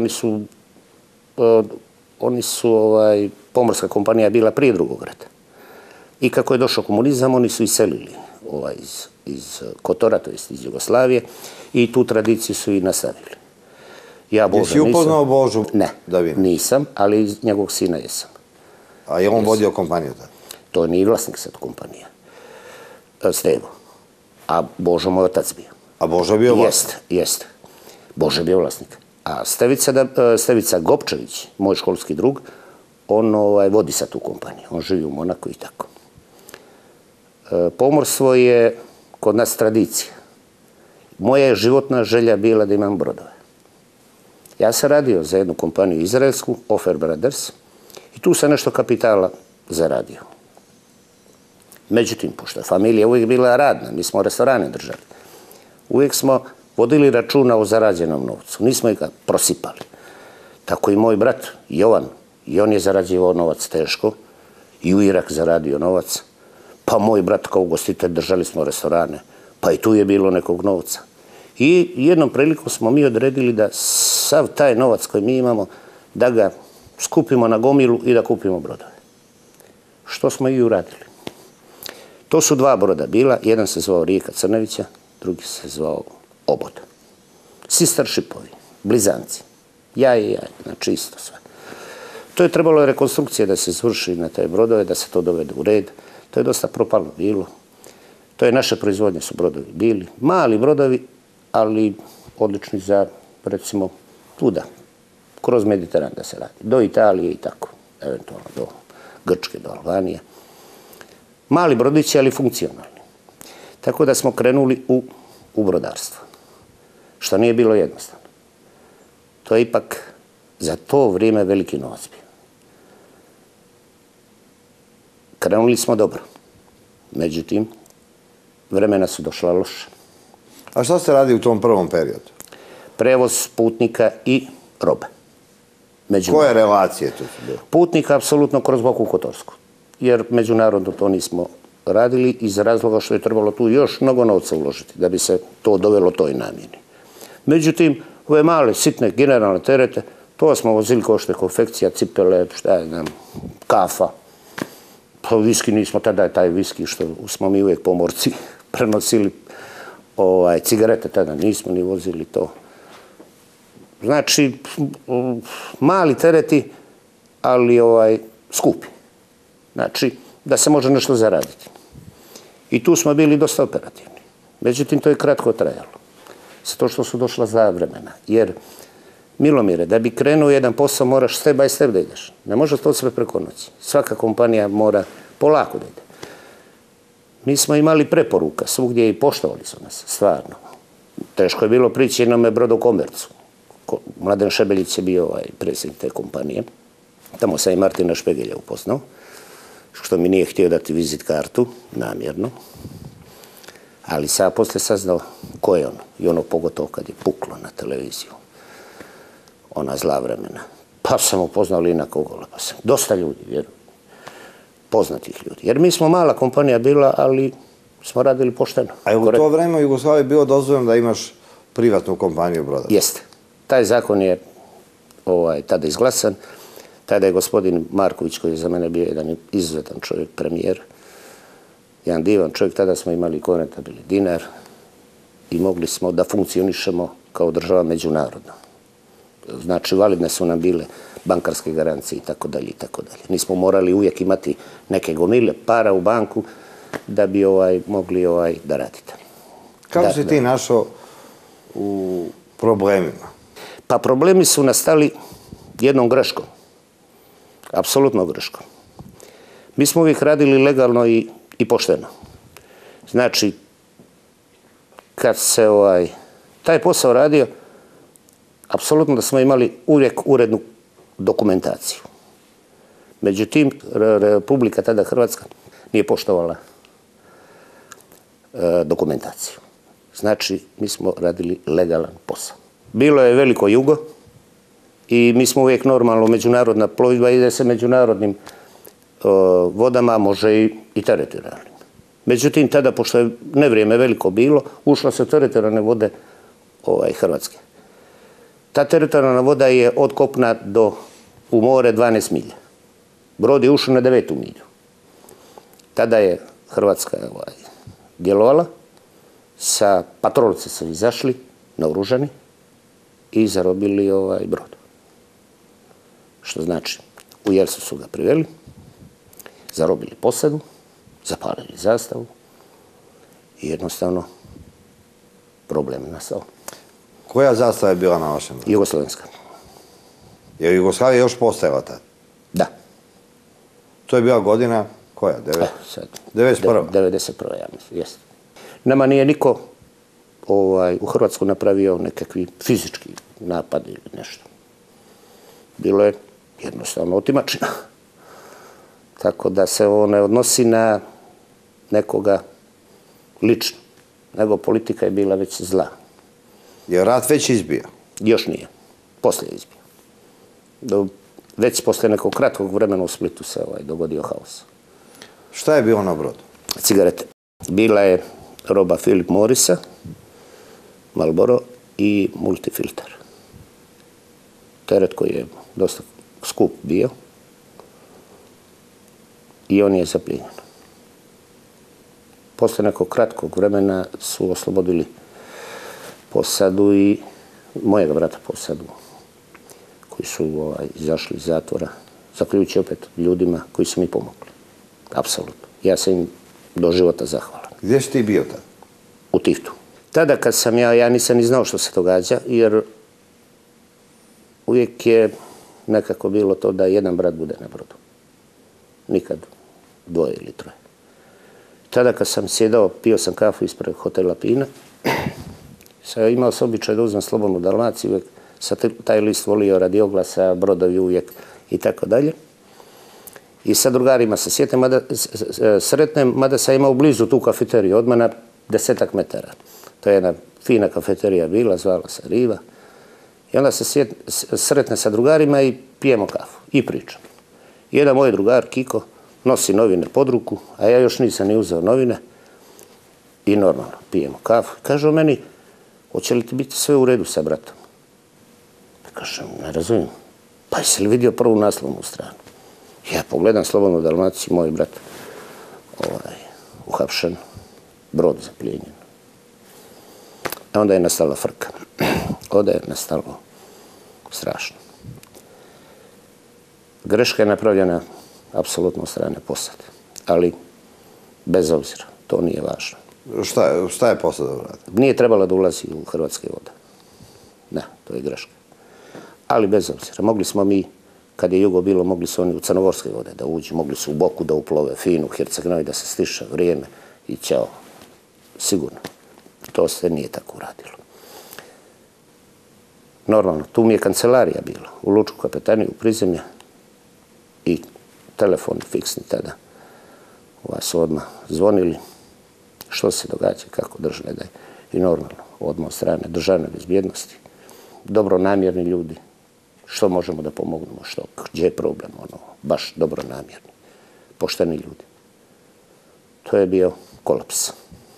F: pomorska kompanija je bila prije drugog rata. I kako je došao komunizam, oni su iselili iz Kotora, to jest iz Jugoslavije, i tu tradiciju su i nastavili. Ja Boža nisam.
E: Jesi upoznao Božu?
F: Ne,
E: Davinović?
F: nisam, ali iz njegovog sina jesam.
E: A je on vodio kompaniju tada?
F: To nije vlasnik sad kompanija. Stevo. A Božo moj otac bio.
E: A Božo je bio vlasnik?
F: Jeste. Božo je bio vlasnik. A Stevica Gopčević, moj školski drug, on vodi sad tu kompaniju. On živi u Monaku i tako. Pomorstvo je kod nas tradicija. Moja je životna želja bila da imam brodove. Ja sam radio za jednu kompaniju izraelsku, Ofer Brothers, i tu sam nešto kapitala zaradio. Međutim, pošto je familija uvijek bila radna, mi smo restorane držali, uvijek smo vodili računa o zarađenom novcu, nismo ga prosipali. Tako i moj brat Jovan, i on je zarađivao novac teško, i u Irak zaradio novac, pa moj brat kao ugostitelj držali smo restorane, pa i tu je bilo nekog novca. I jednom prilikom smo mi odredili da sav taj novac koji mi imamo, da ga skupimo na gomilu i da kupimo brodove. Što smo i uradili. To su dva broda bila, jedan se zvao Rijeka Crnevića, drugi se zvao Obod. Sister shipovi, blizanci. Jaj, znači isto sve. To je trebalo rekonstrukcija da se izvrši na te brodove, da se to dovede u red. To je dosta propalo bilo. To je naše proizvodnje su brodovi bili. Mali brodovi, ali odlični za, recimo, tuda. Kroz Mediteran da se radi. Do Italije i tako. Eventualno do Grčke, do Albanije. Mali brodići, ali funkcionalni. Tako da smo krenuli u brodarstvo. Što nije bilo jednostavno. To je ipak za to vrijeme veliki novac bio. Krenuli smo dobro. Međutim, vremena su došla loša.
E: A šta ste radili u tom prvom periodu?
F: Prevoz putnika i robe.
E: Koje relacije tu su bile?
F: Putnika apsolutno kroz Boku Kotorsku. Jer međunarodno to nismo radili iz razloga što je trebalo tu još mnogo novca uložiti da bi se to dovelo toj namjeni. Međutim, ove male, sitne, generalne terete, to smo vozili kao što je konfekcija, cipele, šta je znam, kafa. Pa viski nismo, tada je taj viski što smo mi uvijek pomorci prenosili. Cigarete tada nismo ni vozili to. Znači, mali tereti, ali skupi. Znači, da se može nešto zaraditi. I tu smo bili dosta operativni. Međutim, to je kratko trajalo. Zato što su došla za vremena. Jer, Milomire, da bi krenuo jedan posao, moraš step by step da ideš. Ne može to sve preko noći. Svaka kompanija mora polako da ide. Mi smo imali preporuka svugdje i poštovali su nas, stvarno. Teško je bilo prići jednome Brodokomercu. Mladen Šebeljić je bio predsjednik te kompanije. Tamo sam i Martina Špegelja upoznao, što mi nije htio dati vizit kartu, namjerno. Ali sam poslije saznao ko je on. I ono pogotovo kad je puklo na televiziju. Ona zla vremena. Pa Pa sam upoznao Lina Kogola, pa sam dosta ljudi, vjerujem, poznatih ljudi. Jer mi smo mala kompanija bila, ali smo radili pošteno.
E: A je u to vreme u Jugoslaviji bilo dozvoljeno da imaš privatnu kompaniju brodara?
F: Jeste. Taj zakon je tada izglasan. Tada je gospodin Marković, koji je za mene bio jedan izuzetan čovjek, premijer, jedan divan čovjek, tada smo imali konvertabilni dinar i mogli smo da funkcionišemo kao država međunarodno. Znači, validne su nam bile bankarske garancije i tako dalje i tako dalje. Nismo morali uvijek imati neke gomile para u banku da bi mogli da radite.
E: Kako si ti našao u problemima?
F: Pa problemi su nastali jednom greškom. Apsolutno greškom. Mi smo uvijek radili legalno i pošteno. Znači, kad se taj posao radio, apsolutno da smo imali uvijek urednu dokumentaciju. Međutim, Republika, tada Hrvatska, nije poštovala dokumentaciju. Znači, mi smo radili legalan posao. Bilo je veliko jugo i mi smo uvijek normalno, međunarodna plovidba ide se međunarodnim vodama, može i teritorijalnim. Međutim, tada, pošto je nevrijeme veliko bilo, ušlo se u teritorijalne vode Hrvatske. Ta teritorijalna voda je od kopna u more 12 milja. Brod je ušao na 9. milju. Tada je Hrvatska djelovala, sa patrolci su izašli, naoružani, i zarobili brod. Što znači, u Jelsu su ga priveli, zarobili posadu, zapalili zastavu i jednostavno problem je nastao.
E: Koja zastava je bila na vašem brodu?
F: Jugoslovenska.
E: Je Jugoslavija još postojala tad?
F: Da.
E: To je bila godina koja? 91.
F: 91. ja mislim, jeste. Nama nije niko u Hrvatsku napravio nekakvi fizički napad ili nešto. Bilo je jednostavno otimačina. Tako da se ovo ne odnosi na nekoga lično, nego politika je bila već zla.
E: Je rat već izbio?
F: Još nije. Poslije je izbio. Već poslije nekog kratkog vremena u Splitu se dogodio haos.
E: Šta je bilo na brodu?
F: Cigarete. Bila je roba Philip Morrisa, Marlboro i multifilter. Teret koji je dosta skup bio i on je zaplijenjen. Poslije nekog kratkog vremena su oslobodili posadu i mojega brata posadu, koji su izašli iz zatvora, zaključujući opet ljudima koji su mi pomogli. Apsolutno. Ja sam im do života zahvalan.
E: Gdje si ti bio tada?
F: U Tiftu. Tada kad sam ja nisam ni znao što se događa, jer uvijek je nekako bilo to da jedan brat bude na brodu. Nikad 2 ili 3. Tada kad sam sjedao, pio sam kafu ispred hotela Pina, imao sam običaj da uzmem Slobodnu Dalmaciju, uvijek sam taj list volio radi oglasa, brodovi uvijek i tako dalje. I sa drugarima se sretnem, mada sam imao blizu tu kafeteriju, odmah na 10 metara. To je jedna fina kafeterija bila, zvala se Riva. I onda se sretne sa drugarima i pijemo kafu i pričam. Jedan moj drugar, Kiko, nosi novine pod ruku, a ja još nisam ni uzeo novine. I normalno, pijemo kafu. Kaže o meni, hoće li ti biti sve u redu sa bratom? Kažem, ne razumijem. Pa jesi li vidio prvu naslovnu stranu? Ja pogledam Slobodnu Dalmaciju, moj brat uhapšen, brod zaplijenjen. A onda je nastala frka. Onda je nastalo strašno. Greška je napravljena apsolutno od strane posade. Ali, bez obzira, to nije važno.
E: Šta je posada uradila?
F: Nije trebala da ulazi u Hrvatske vode. Da, to je greška. Ali bez obzira, mogli smo mi, kad je jugo bilo, mogli su oni u crnogorske vode da uđu, mogli su u Boku da uplove, Finu, Herceg-Novi, da se stiša vrijeme i ćao. Sigurno. To se nije tako uradilo. Normalno, tu mi je kancelarija bila, u Lučku kapetaniju, u Prizemlja i telefon fiksni tada. Su odmah zvonili što se događa, kako države daje. I normalno, odmah od strane državne bezbjednosti, dobronamjerni ljudi, što možemo da pomognemo, gdje je problem, baš dobro namjerni, pošteni ljudi. To je bio kolaps.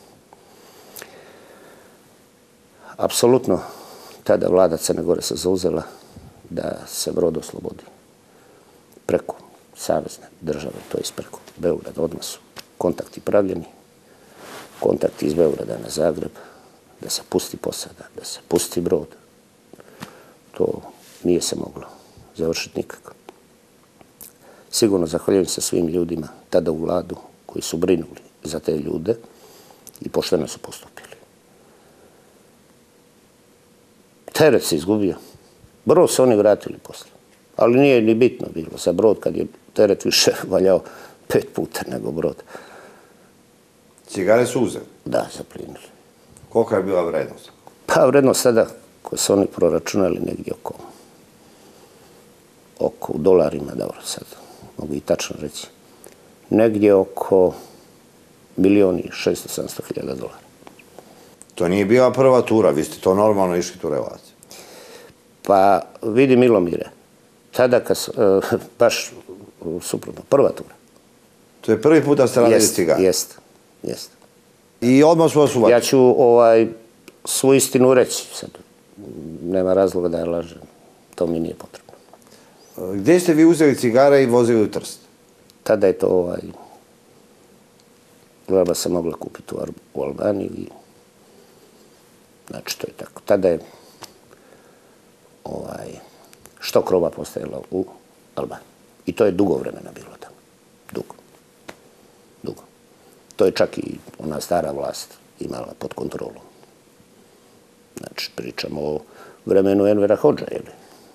F: Apsolutno, tada vlada Crne Gore se zauzela da se Brod oslobodi preko savezne države, to je preko Beograda. Odmah su kontakti pravljeni, kontakti iz Beograda na Zagreb, da se pusti posada, da se pusti brod. To nije se moglo završiti nikako. Sigurno zahvaljujem se svim ljudima tada u vladu koji su brinuli za te ljude i pošteno su postupili. Teret se izgubio. Brod se oni vratili posle. Ali nije ni bitno bilo za brod kad je teret više valjao 5 puta nego brod.
E: Cigare su uzeli?
F: Da, zaplinili.
E: Kolika je bila vrednost?
F: Pa vrednost sada koje su oni proračunali negdje oko u dolarima, dobro sad mogu i tačno reći, negdje oko 1.600.000 dolara.
E: To nije bila prva tura, vi ste to normalno išli tu relaciju.
F: Pa vidi Milomire, tada baš suprotno, prva tura.
E: To je prvi put da ste radili cigare?
F: Jest.
E: I odmah su vas uvatili?
F: Ja ću svu istinu reći sad. Nema razloga da je lažem. To mi nije potrebno.
E: Gdje ste vi uzeli cigare i vozili u Trst?
F: Tada je to gleba se mogla kupiti u Albaniji i znači to je tako. Tada je što kroba postajala u Albaniji. I to je dugo vremena bilo tamo. Dugo. To je čak i ona stara vlast imala pod kontrolom. Znači, pričamo o vremenu Envera Hodže, je li?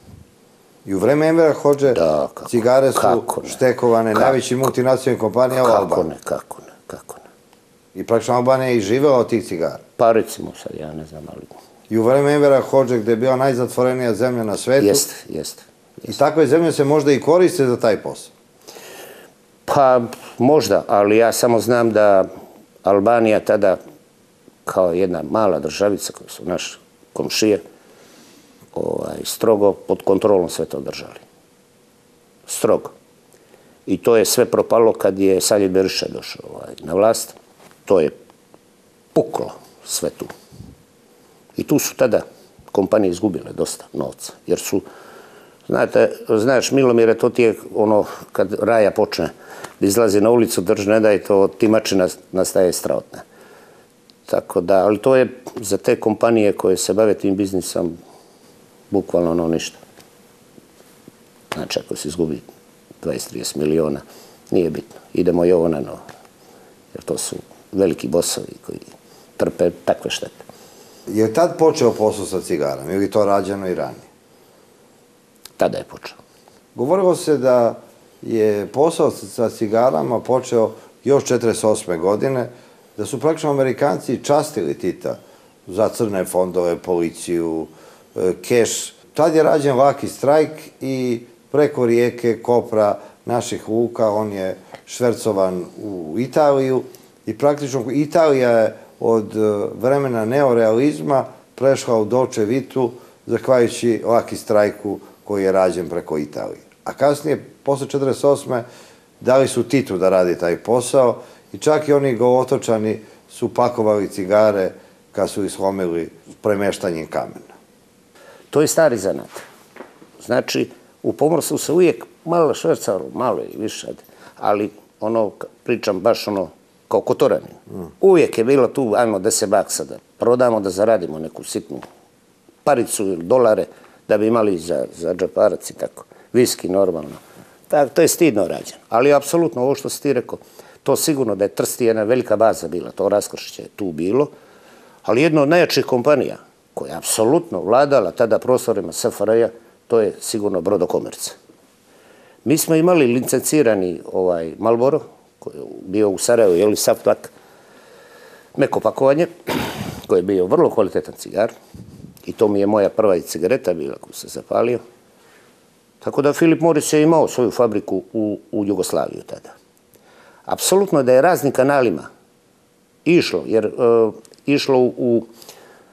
E: I u vreme Envera Hodže cigare su štekovane najvećim multinacionalnim kompanijama u Albaniji.
F: Kako ne.
E: I praktično Albanija je i živjela od tih cigara.
F: Pa recimo sad, ja ne znam, ali...
E: I u vreme Envera Hodže, gdje je bila najzatvorenija zemlja na svetu.
F: Jeste.
E: I takve zemlje se možda i koriste za taj posao.
F: Pa možda, ali ja samo znam da Albanija tada, kao jedna mala državica koju su naši komšije, strogo pod kontrolom sve to držali. Strogo. I to je sve propalo kad je Salih Beriša došao na vlast. To je puklo sve tu. I tu su tada kompanije izgubile dosta novca. Jer su, znaš, Milomire, to ti je kad raja počne da izlazi na ulicu, ne da je to timačina nastaje straotna. Tako da, ali to je za te kompanije koje se bave tim biznisom bukvalno ništa. Znači, ako se izgubi 20-30 miliona, nije bitno. Idemo i ovo na novo. Jer to su veliki bosovi koji trpe takve štete.
E: Je tad počeo posao sa cigarama ili to rađeno i ranije?
F: Tada je počeo.
E: Govorilo se da je posao sa cigarama počeo još 1948. godine, da su praktično Amerikanci častili Tita za crne fondove, policiju, keš. Tad je rađen laki strajk i preko rijeke Kopra, naših luka, on je švercovan u Italiju i praktično Italija je od vremena neorealizma prešla u Dolce Vitu zahvaljujući laki strajku koji je rađen preko Italije. A kasnije, posle 1948. dali su Titu da radi taj posao i čak i oni Golotočani su pakovali cigare kad su ih slomili premeštanjem kamena.
F: To je stari zanat. Znači, u pomorstvu se uvijek malo švercalo, malo i više, ali pričam baš kao kotorani. Uvijek je bilo tu, ajmo 10 baksa da prodamo, da zaradimo neku sitnu paricu ili dolare, da bi imali za džeparac i tako. Viski normalno. To je stidno rađeno. Ali apsolutno ovo što si ti rekao, to sigurno da je Trst jedna velika baza bila, to raskršće je tu bilo, ali jedna od najjačih kompanija koja je apsolutno vladala tada prostorima SFRJ-a, to je sigurno Brodokomerca. Mi smo imali licencirani Marlboro, koji je bio u Sarajevu, jeli sav tak, meko pakovanje, koji je bio vrlo kvalitetan cigar. I to mi je moja prva i cigareta bila koju se zapalio. Tako da Philip Morris je imao svoju fabriku u Jugoslaviju tada. Apsolutno da je raznim kanalima išlo, jer išlo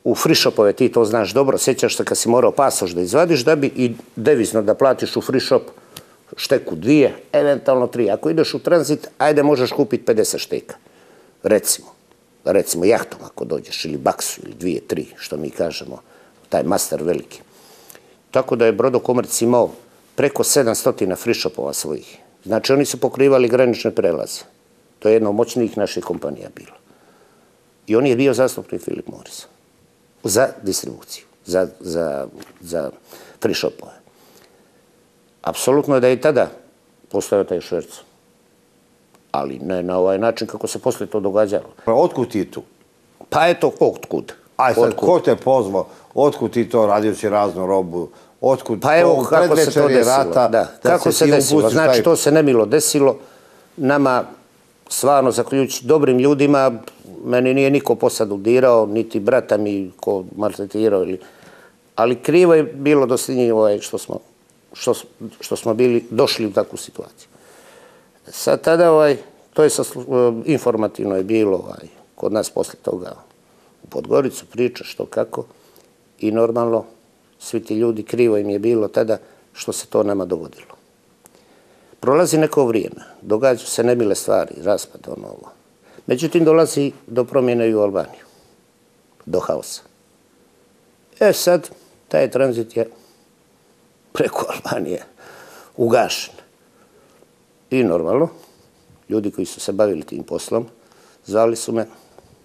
F: u free shopove, ti to znaš dobro, sjećaš se kad si morao pasoš da izvadiš, da bi i devizno da platiš u free shop šteku 2, eventualno 3. Ako ideš u tranzit, ajde možeš kupiti 50 šteka. Recimo jahtom ako dođeš, ili baksu, ili 2, 3, što mi kažemo, taj master veliki. Tako da je Brodokomerc imao preko 700 free shopova svojih. Znači oni su pokrivali granične prelaze. To je jedna od moćnijih naših kompanija bilo. I on je bio zastupnik Philip Morrisa za distribuciju, za free shopove. Apsolutno je da je i tada postojao taj šverc. Ali ne na ovaj način kako se poslije to događalo.
E: Otkud ti tu?
F: Pa eto, otkud.
E: Aj sad, ko te pozvao? Otkud ti to, radio si raznu robu? Otkud
F: pa evo kako se to desilo. Kako se desilo. Znači, to se nemilo desilo. Nama, stvarno, zahvaljujući dobrim ljudima, meni nije niko posadu dirao, niti brata mi ko maltretirao. Ali krivo je bilo dosljednje što smo bili došli u takvu situaciju. Sad tada, to je informativno je bilo kod nas poslije toga u Podgoricu, priča što kako i normalno svi ti ljudi, krivo im je bilo tada što se to nama dogodilo. Prolazi neko vrijeme, događaju se nemile stvari, raspad, ovo. Međutim, dolazi do promjene i u Albaniju, do haosa. Sad, taj tranzit je preko Albanije ugašen. I normalno, ljudi koji su se bavili tim poslom, zvali su me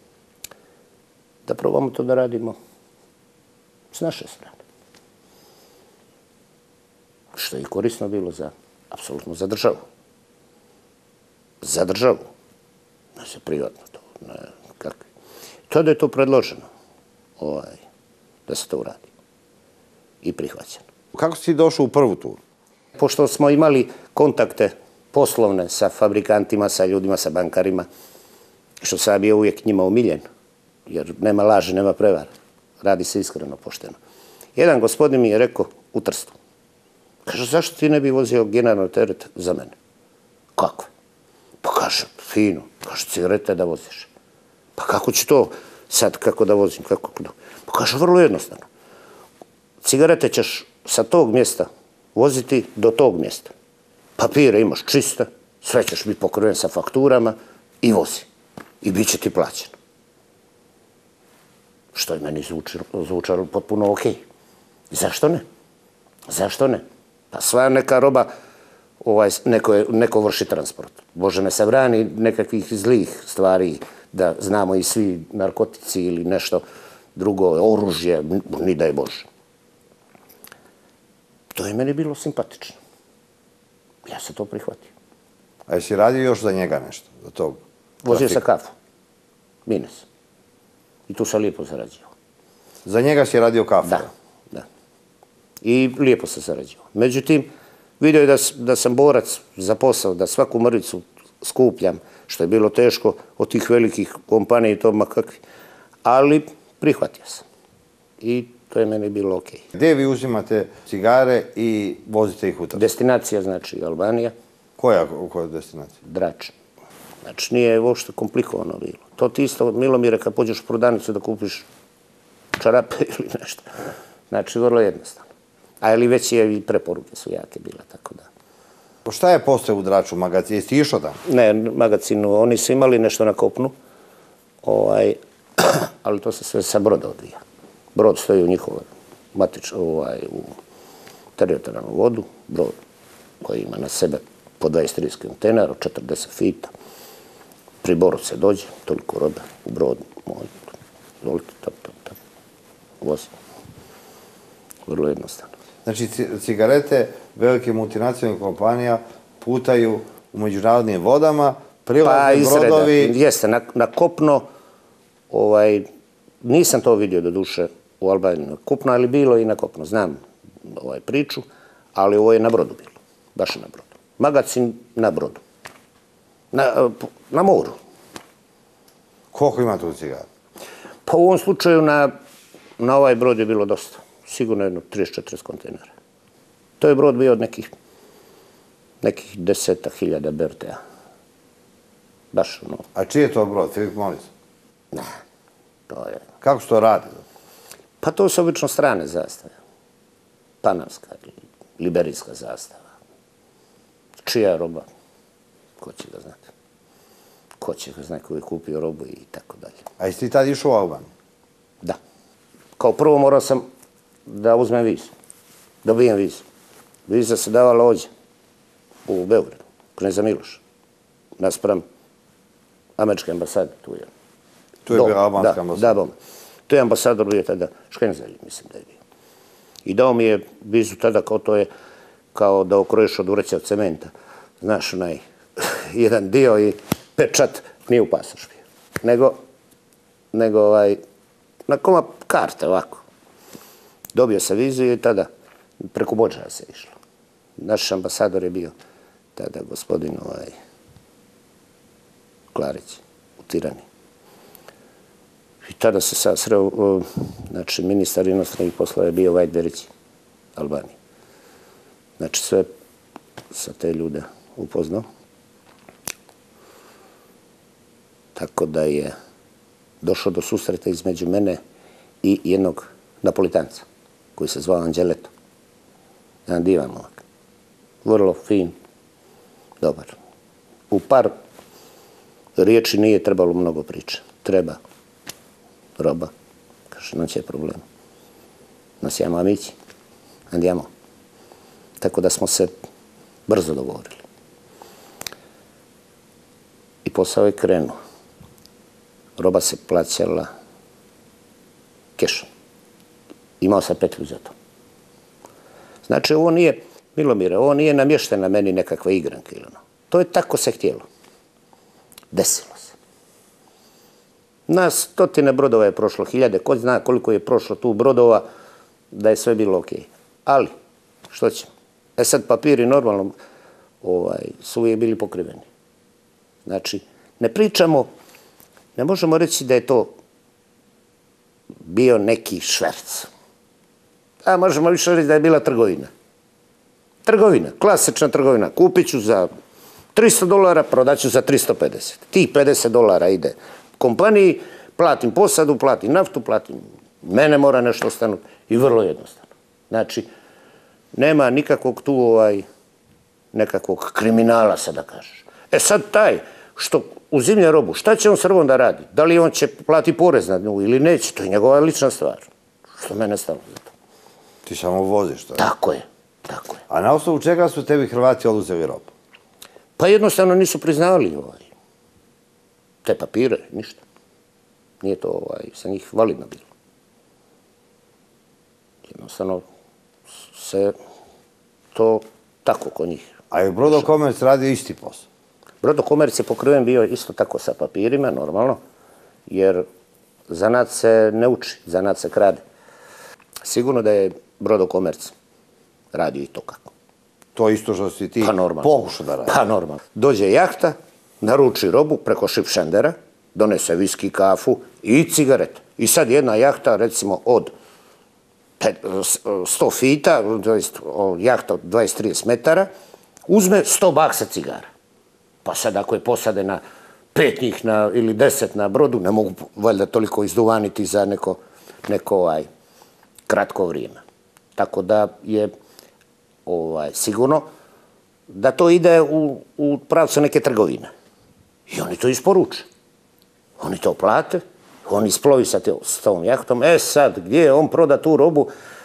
F: da probamo to da radimo s naše strane. Što je korisno bilo apsolutno za državu. Za državu. Ne se privatno to. Tada je to predloženo da se to uradi. I prihvaćeno.
E: Kako si došao u prvu turu?
F: Pošto smo imali kontakte poslovne sa fabrikantima, sa ljudima, sa bankarima, što sam bio uvijek njima omiljen, jer nema laži, nema prevara. Radi se iskreno, pošteno. Jedan gospodin mi je rekao u Trstu. Kaže, zašto ti ne bi vozio generalno teret za mene? Kako? Pa kaže, fino. Kaže, cigarete da voziš. Pa kako ću to sad, kako da vozim? Pa kaže, vrlo jednostavno. Cigarete ćeš sa tog mjesta voziti do tog mjesta. Papire imaš čiste, sve ćeš biti pokriven sa fakturama i vozi. I bit će ti plaćeno. Što je meni zvučalo potpuno okej. Zašto ne? Zašto ne? Pa sva neka roba, neko vrši transport. Bože ne se brani nekakvih zlih stvari, da znamo i svi narkotici ili nešto drugo, oružje, ni daj Bože. To je meni bilo simpatično. Ja sam to prihvatio.
E: A jesi radio još za njega nešto? Za tog?
F: Vozio sam kafu. Mines. I tu sam lijepo zarađio.
E: Za njega si radio kafu?
F: Da. I lijepo sam zarađio. Međutim, vidio je da sam borac za posao, da svaku mrvicu skupljam, što je bilo teško od tih velikih kompanija i to makakvi. Ali prihvatio sam. I to je meni bilo okej.
E: Gdje vi uzimate cigare i vozite ih u Trst?
F: Destinacija znači Albanija.
E: Koja destinacija?
F: Drač. Znači nije uopšte komplikovano bilo. To ti isto, Milomire, kad pođeš u prodavnicu da kupiš čarape ili nešto. Znači vrlo jednostavno. Ali već i preporuke su jake bile, tako da.
E: Šta je postoje u Draču magazin? Jesi išao tamo?
F: Ne, magazinu. Oni su imali nešto na kopnu, ali to se sve sa broda odvija. Brod stoji u njihovoj u teritorijalnu vodu, brod koji ima na sebe po 23 kontejnera, 40 fita. Pri Boru se dođe, toliko robe u brodu. Izvolite, vozi. Vrlo jednostavno.
E: Znači, cigarete velike multinacionalne kompanija putaju u međunarodnim vodama, prilaze brodovi...
F: Jeste, na kopno, nisam to vidio do duše u Albaniji na kopno, ali bilo i na kopno. Znam priču, ali ovo je na brodu bilo. Baš na brodu. Magazin na brodu. Na moru.
E: Koliko ima tu cigara? Pa
F: u ovom slučaju na ovaj brod je bilo dosta. Sigurno jedno 30-40 kontejnera. To je brod bio od nekih 10.000 BRT-a. Baš ono.
E: A čiji je to brod? Philip Morris?
F: Ne, to je...
E: Kako se to radi?
F: Pa to su obično strane zastave. Panamska, liberijska zastava. Čija roba? Ko će ga znati? Ko će ga znati ko je kupio robu i tako dalje.
E: A jesi ti tad išao u Albaniju?
F: Da. Kao prvo morao sam da uzmem vizu. Dobijem vizu. Viza se davala ovdje, u Beogradu, Kneza Miloša. Naspram američke ambasade, tu je.
E: Tu je bila albanska ambasada?
F: Da, tu je ambasador bio tada, Škenzelj, mislim da je bio. I dao mi je vizu tada kao to je, kao da okroješ od vreća od cementa. Znaš, onaj, jedan dio i pečat nije u pasoš bio. Nego na koma karte, ovako. Dobio sam vizu i tada preko Bodžara se išlo. Naš ambasador je bio tada gospodin Klarić u Tirani. I tada se sad sreo, znači, ministar inostranih poslova je bio Vajt Berić, Albanije. Znači, sve sa te ljude upoznao. Tako da je došlo do susreta između mene i jednog Napolitanca, koji se zvao Anđeleto. Jedan divan momak. Vrlo fin, dobar. U par riječi nije trebalo mnogo priče. Treba roba. Kaže, non c'è problema. Nos siamo amici. Andiamo. Tako da smo se brzo dogovorili. I posao je krenuo. Roba se plaćala kešom. Imao sam petlju za to. Znači, ovo nije, Milomire, ovo nije namještena meni nekakva igranka ili ono. To je tako se htjelo. Desilo se. Na 100 brodova je prošlo, 1000, ko zna koliko je prošlo tu brodova, da je sve bilo okej. Ali, što ćemo? Sad papiri normalno su uvijek bili pokriveni. Znači, ne možemo reći da je to bio neki šverc. A možemo više reći da je bila trgovina. Trgovina, klasična trgovina. Kupit ću za $300, prodat ću za 350. Tih $50 ide kompaniji, platim posadu, platim naftu, platim mene mora nešto ostanuti i vrlo jednostavno. Znači, nema nikakvog tu nekakvog kriminala, sad da kažeš. Sad taj što uzimlja robu, šta će on s robom da radi? Da li on će plati porez na nju ili neće? To je njegova lična stvar. Što mene stalo za to?
E: Ti samo voziš to.
F: Tako je, tako je.
E: A na osnovu čega su tebi Hrvati oduzeli robu?
F: Pa jednostavno nisu priznavali te papire, ništa. Nije to sa njih validno bilo. Jednostavno se to tako kod njih.
E: A je Brodokomerc radio isti posao?
F: Brodokomerc je pokriven bio isto tako sa papirima, normalno, jer zanat se ne uči, zanat se krade. Sigurno da je Brodokomerc radio i to kako.
E: To isto što si ti pokušao da radi?
F: Pa normalno. Dođe jahta, naruči robu preko šipšendera, donese viski, kafu i cigaret. I sad jedna jahta, recimo od 100 fita, jahta od 20-30 metara, uzme 100 baksa cigara. Pa sad ako je posade na 5 njih ili 10 na brodu, ne mogu valjda toliko izduvaniti za neko kratko vrijeme. Tako da je sigurno da to ide u pravcu neke trgovine. I oni to isporuče. Oni to plate, on isplovi sa tom jahtom. Sad, gdje on proda tu robu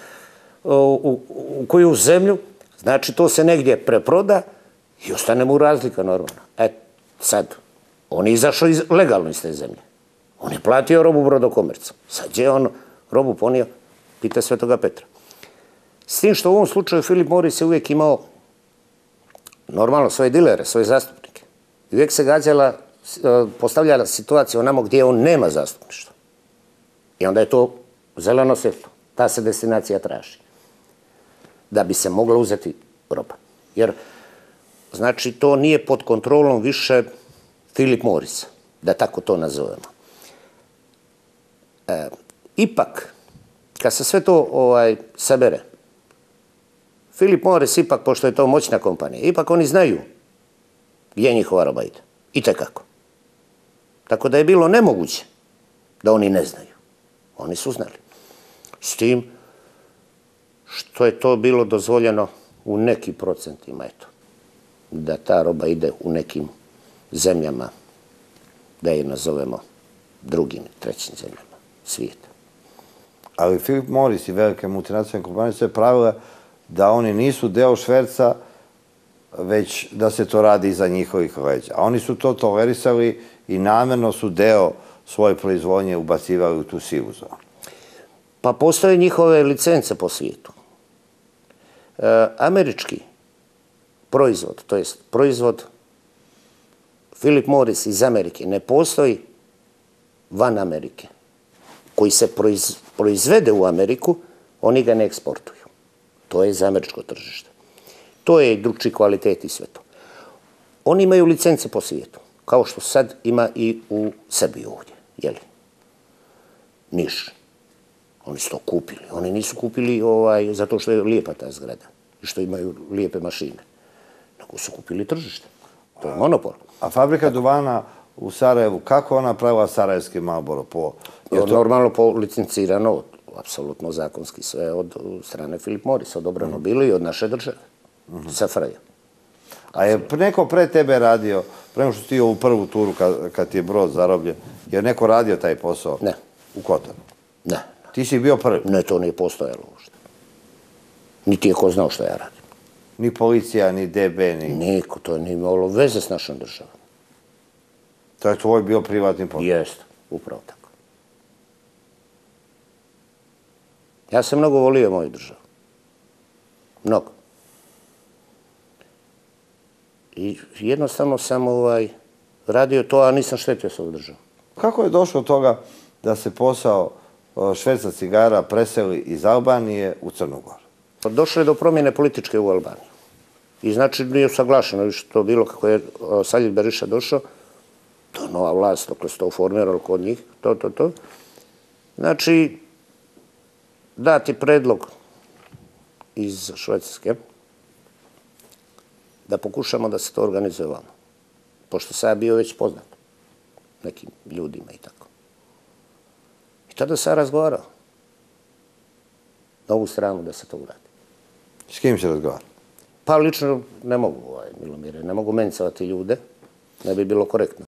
F: u koju zemlju, znači to se negdje preproda i ostane mu razlika normalno. Sad, on je izašao legalno iz te zemlje. On je platio robu Brodokomercu. Sad gdje je on robu ponio, pita Svetoga Petra. S tim što u ovom slučaju Philip Morris je uvijek imao normalno svoje dilere, svoje zastupnike. I uvijek se postavljala situacija onamo gdje on nema zastupništva. I onda je to zeleno svjetlo. Ta se destinacija traži. Da bi se mogla uzeti roba. Jer, znači, to nije pod kontrolom više Philip Morrisa, da tako to nazovemo. Ipak, kad se sve to sabere, Philip Morris ipak, pošto je to moćna kompanija, ipak oni znaju gdje njihova roba ide. I tekako. Tako da je bilo nemoguće da oni ne znaju. Oni su znali. S tim što je to bilo dozvoljeno u nekim procentima, eto, da ta roba ide u nekim zemljama, da je nazovemo drugim, trećim zemljama svijeta.
E: Ali Philip Morris i velike multinacionalne kompanije su pravile da oni nisu deo šverca, već da se to radi iza njihovih leđa. A oni su to tolerisali i namjerno su deo svoje proizvodnje ubacivali u tu sivu zonu.
F: Pa postoje njihove licence po svijetu. Američki proizvod, to jest proizvod Philip Morris iz Amerike, ne postoji van Amerike. Koji se proizvede u Ameriku, oni ga ne eksportuju. To je za američko tržište. To je drugčiji kvalitet i sve to. Oni imaju licence po svijetu, kao što sad ima i u Srbiji ovdje, jeli? Niš. Oni su to kupili. Oni nisu kupili zato što je lijepa ta zgrada i što imaju lijepe mašine. Nego su kupili tržište. To je monopol.
E: A fabrika duvana u Sarajevu, kako ona pravila sarajevski Marlboro?
F: Normalno licencirano, apsolutno zakonski sve od strane Philip Morris, odobrano bilo i od naše države, SFRJ.
E: A je neko pre tebe radio, prema što ti ovu prvu turu kad ti je brod zarobljen, je neko radio taj posao?
F: Ne.
E: U Kotoru?
F: Ne.
E: Ti si bio prvi?
F: Ne, to nije postojalo uopšte. Niti je ko znao što ja radim.
E: Ni policija, ni DB, ni...
F: Niko, to nije imalo veze s našom državom.
E: To je tvoj bio privatni posao?
F: Jeste, upravo tako. Ja sam mnogo volio moju državu. Mnogo. I jednostavno sam radio to, a nisam štetio svoju državu.
E: Kako je došlo od toga da se posao šverca cigara preseli iz Albanije u Crnu Goru?
F: Došlo je do promjene političke u Albaniji. I znači nije usaglašeno što bilo kako je Saljid Beriša došao, to je nova vlast, dok se to formiralo kod njih, to. Znači, dati predlog iz Švedske da pokušamo da se to organizuje ovamo. Pošto sam ja bio već poznat nekim ljudima i tako. I tada sam razgovarao na ovu stranu da se to uradi.
E: S kim se razgovara?
F: Pa lično ne mogu, Milomire, ne mogu mencavati ljude, ne bi bilo korektno.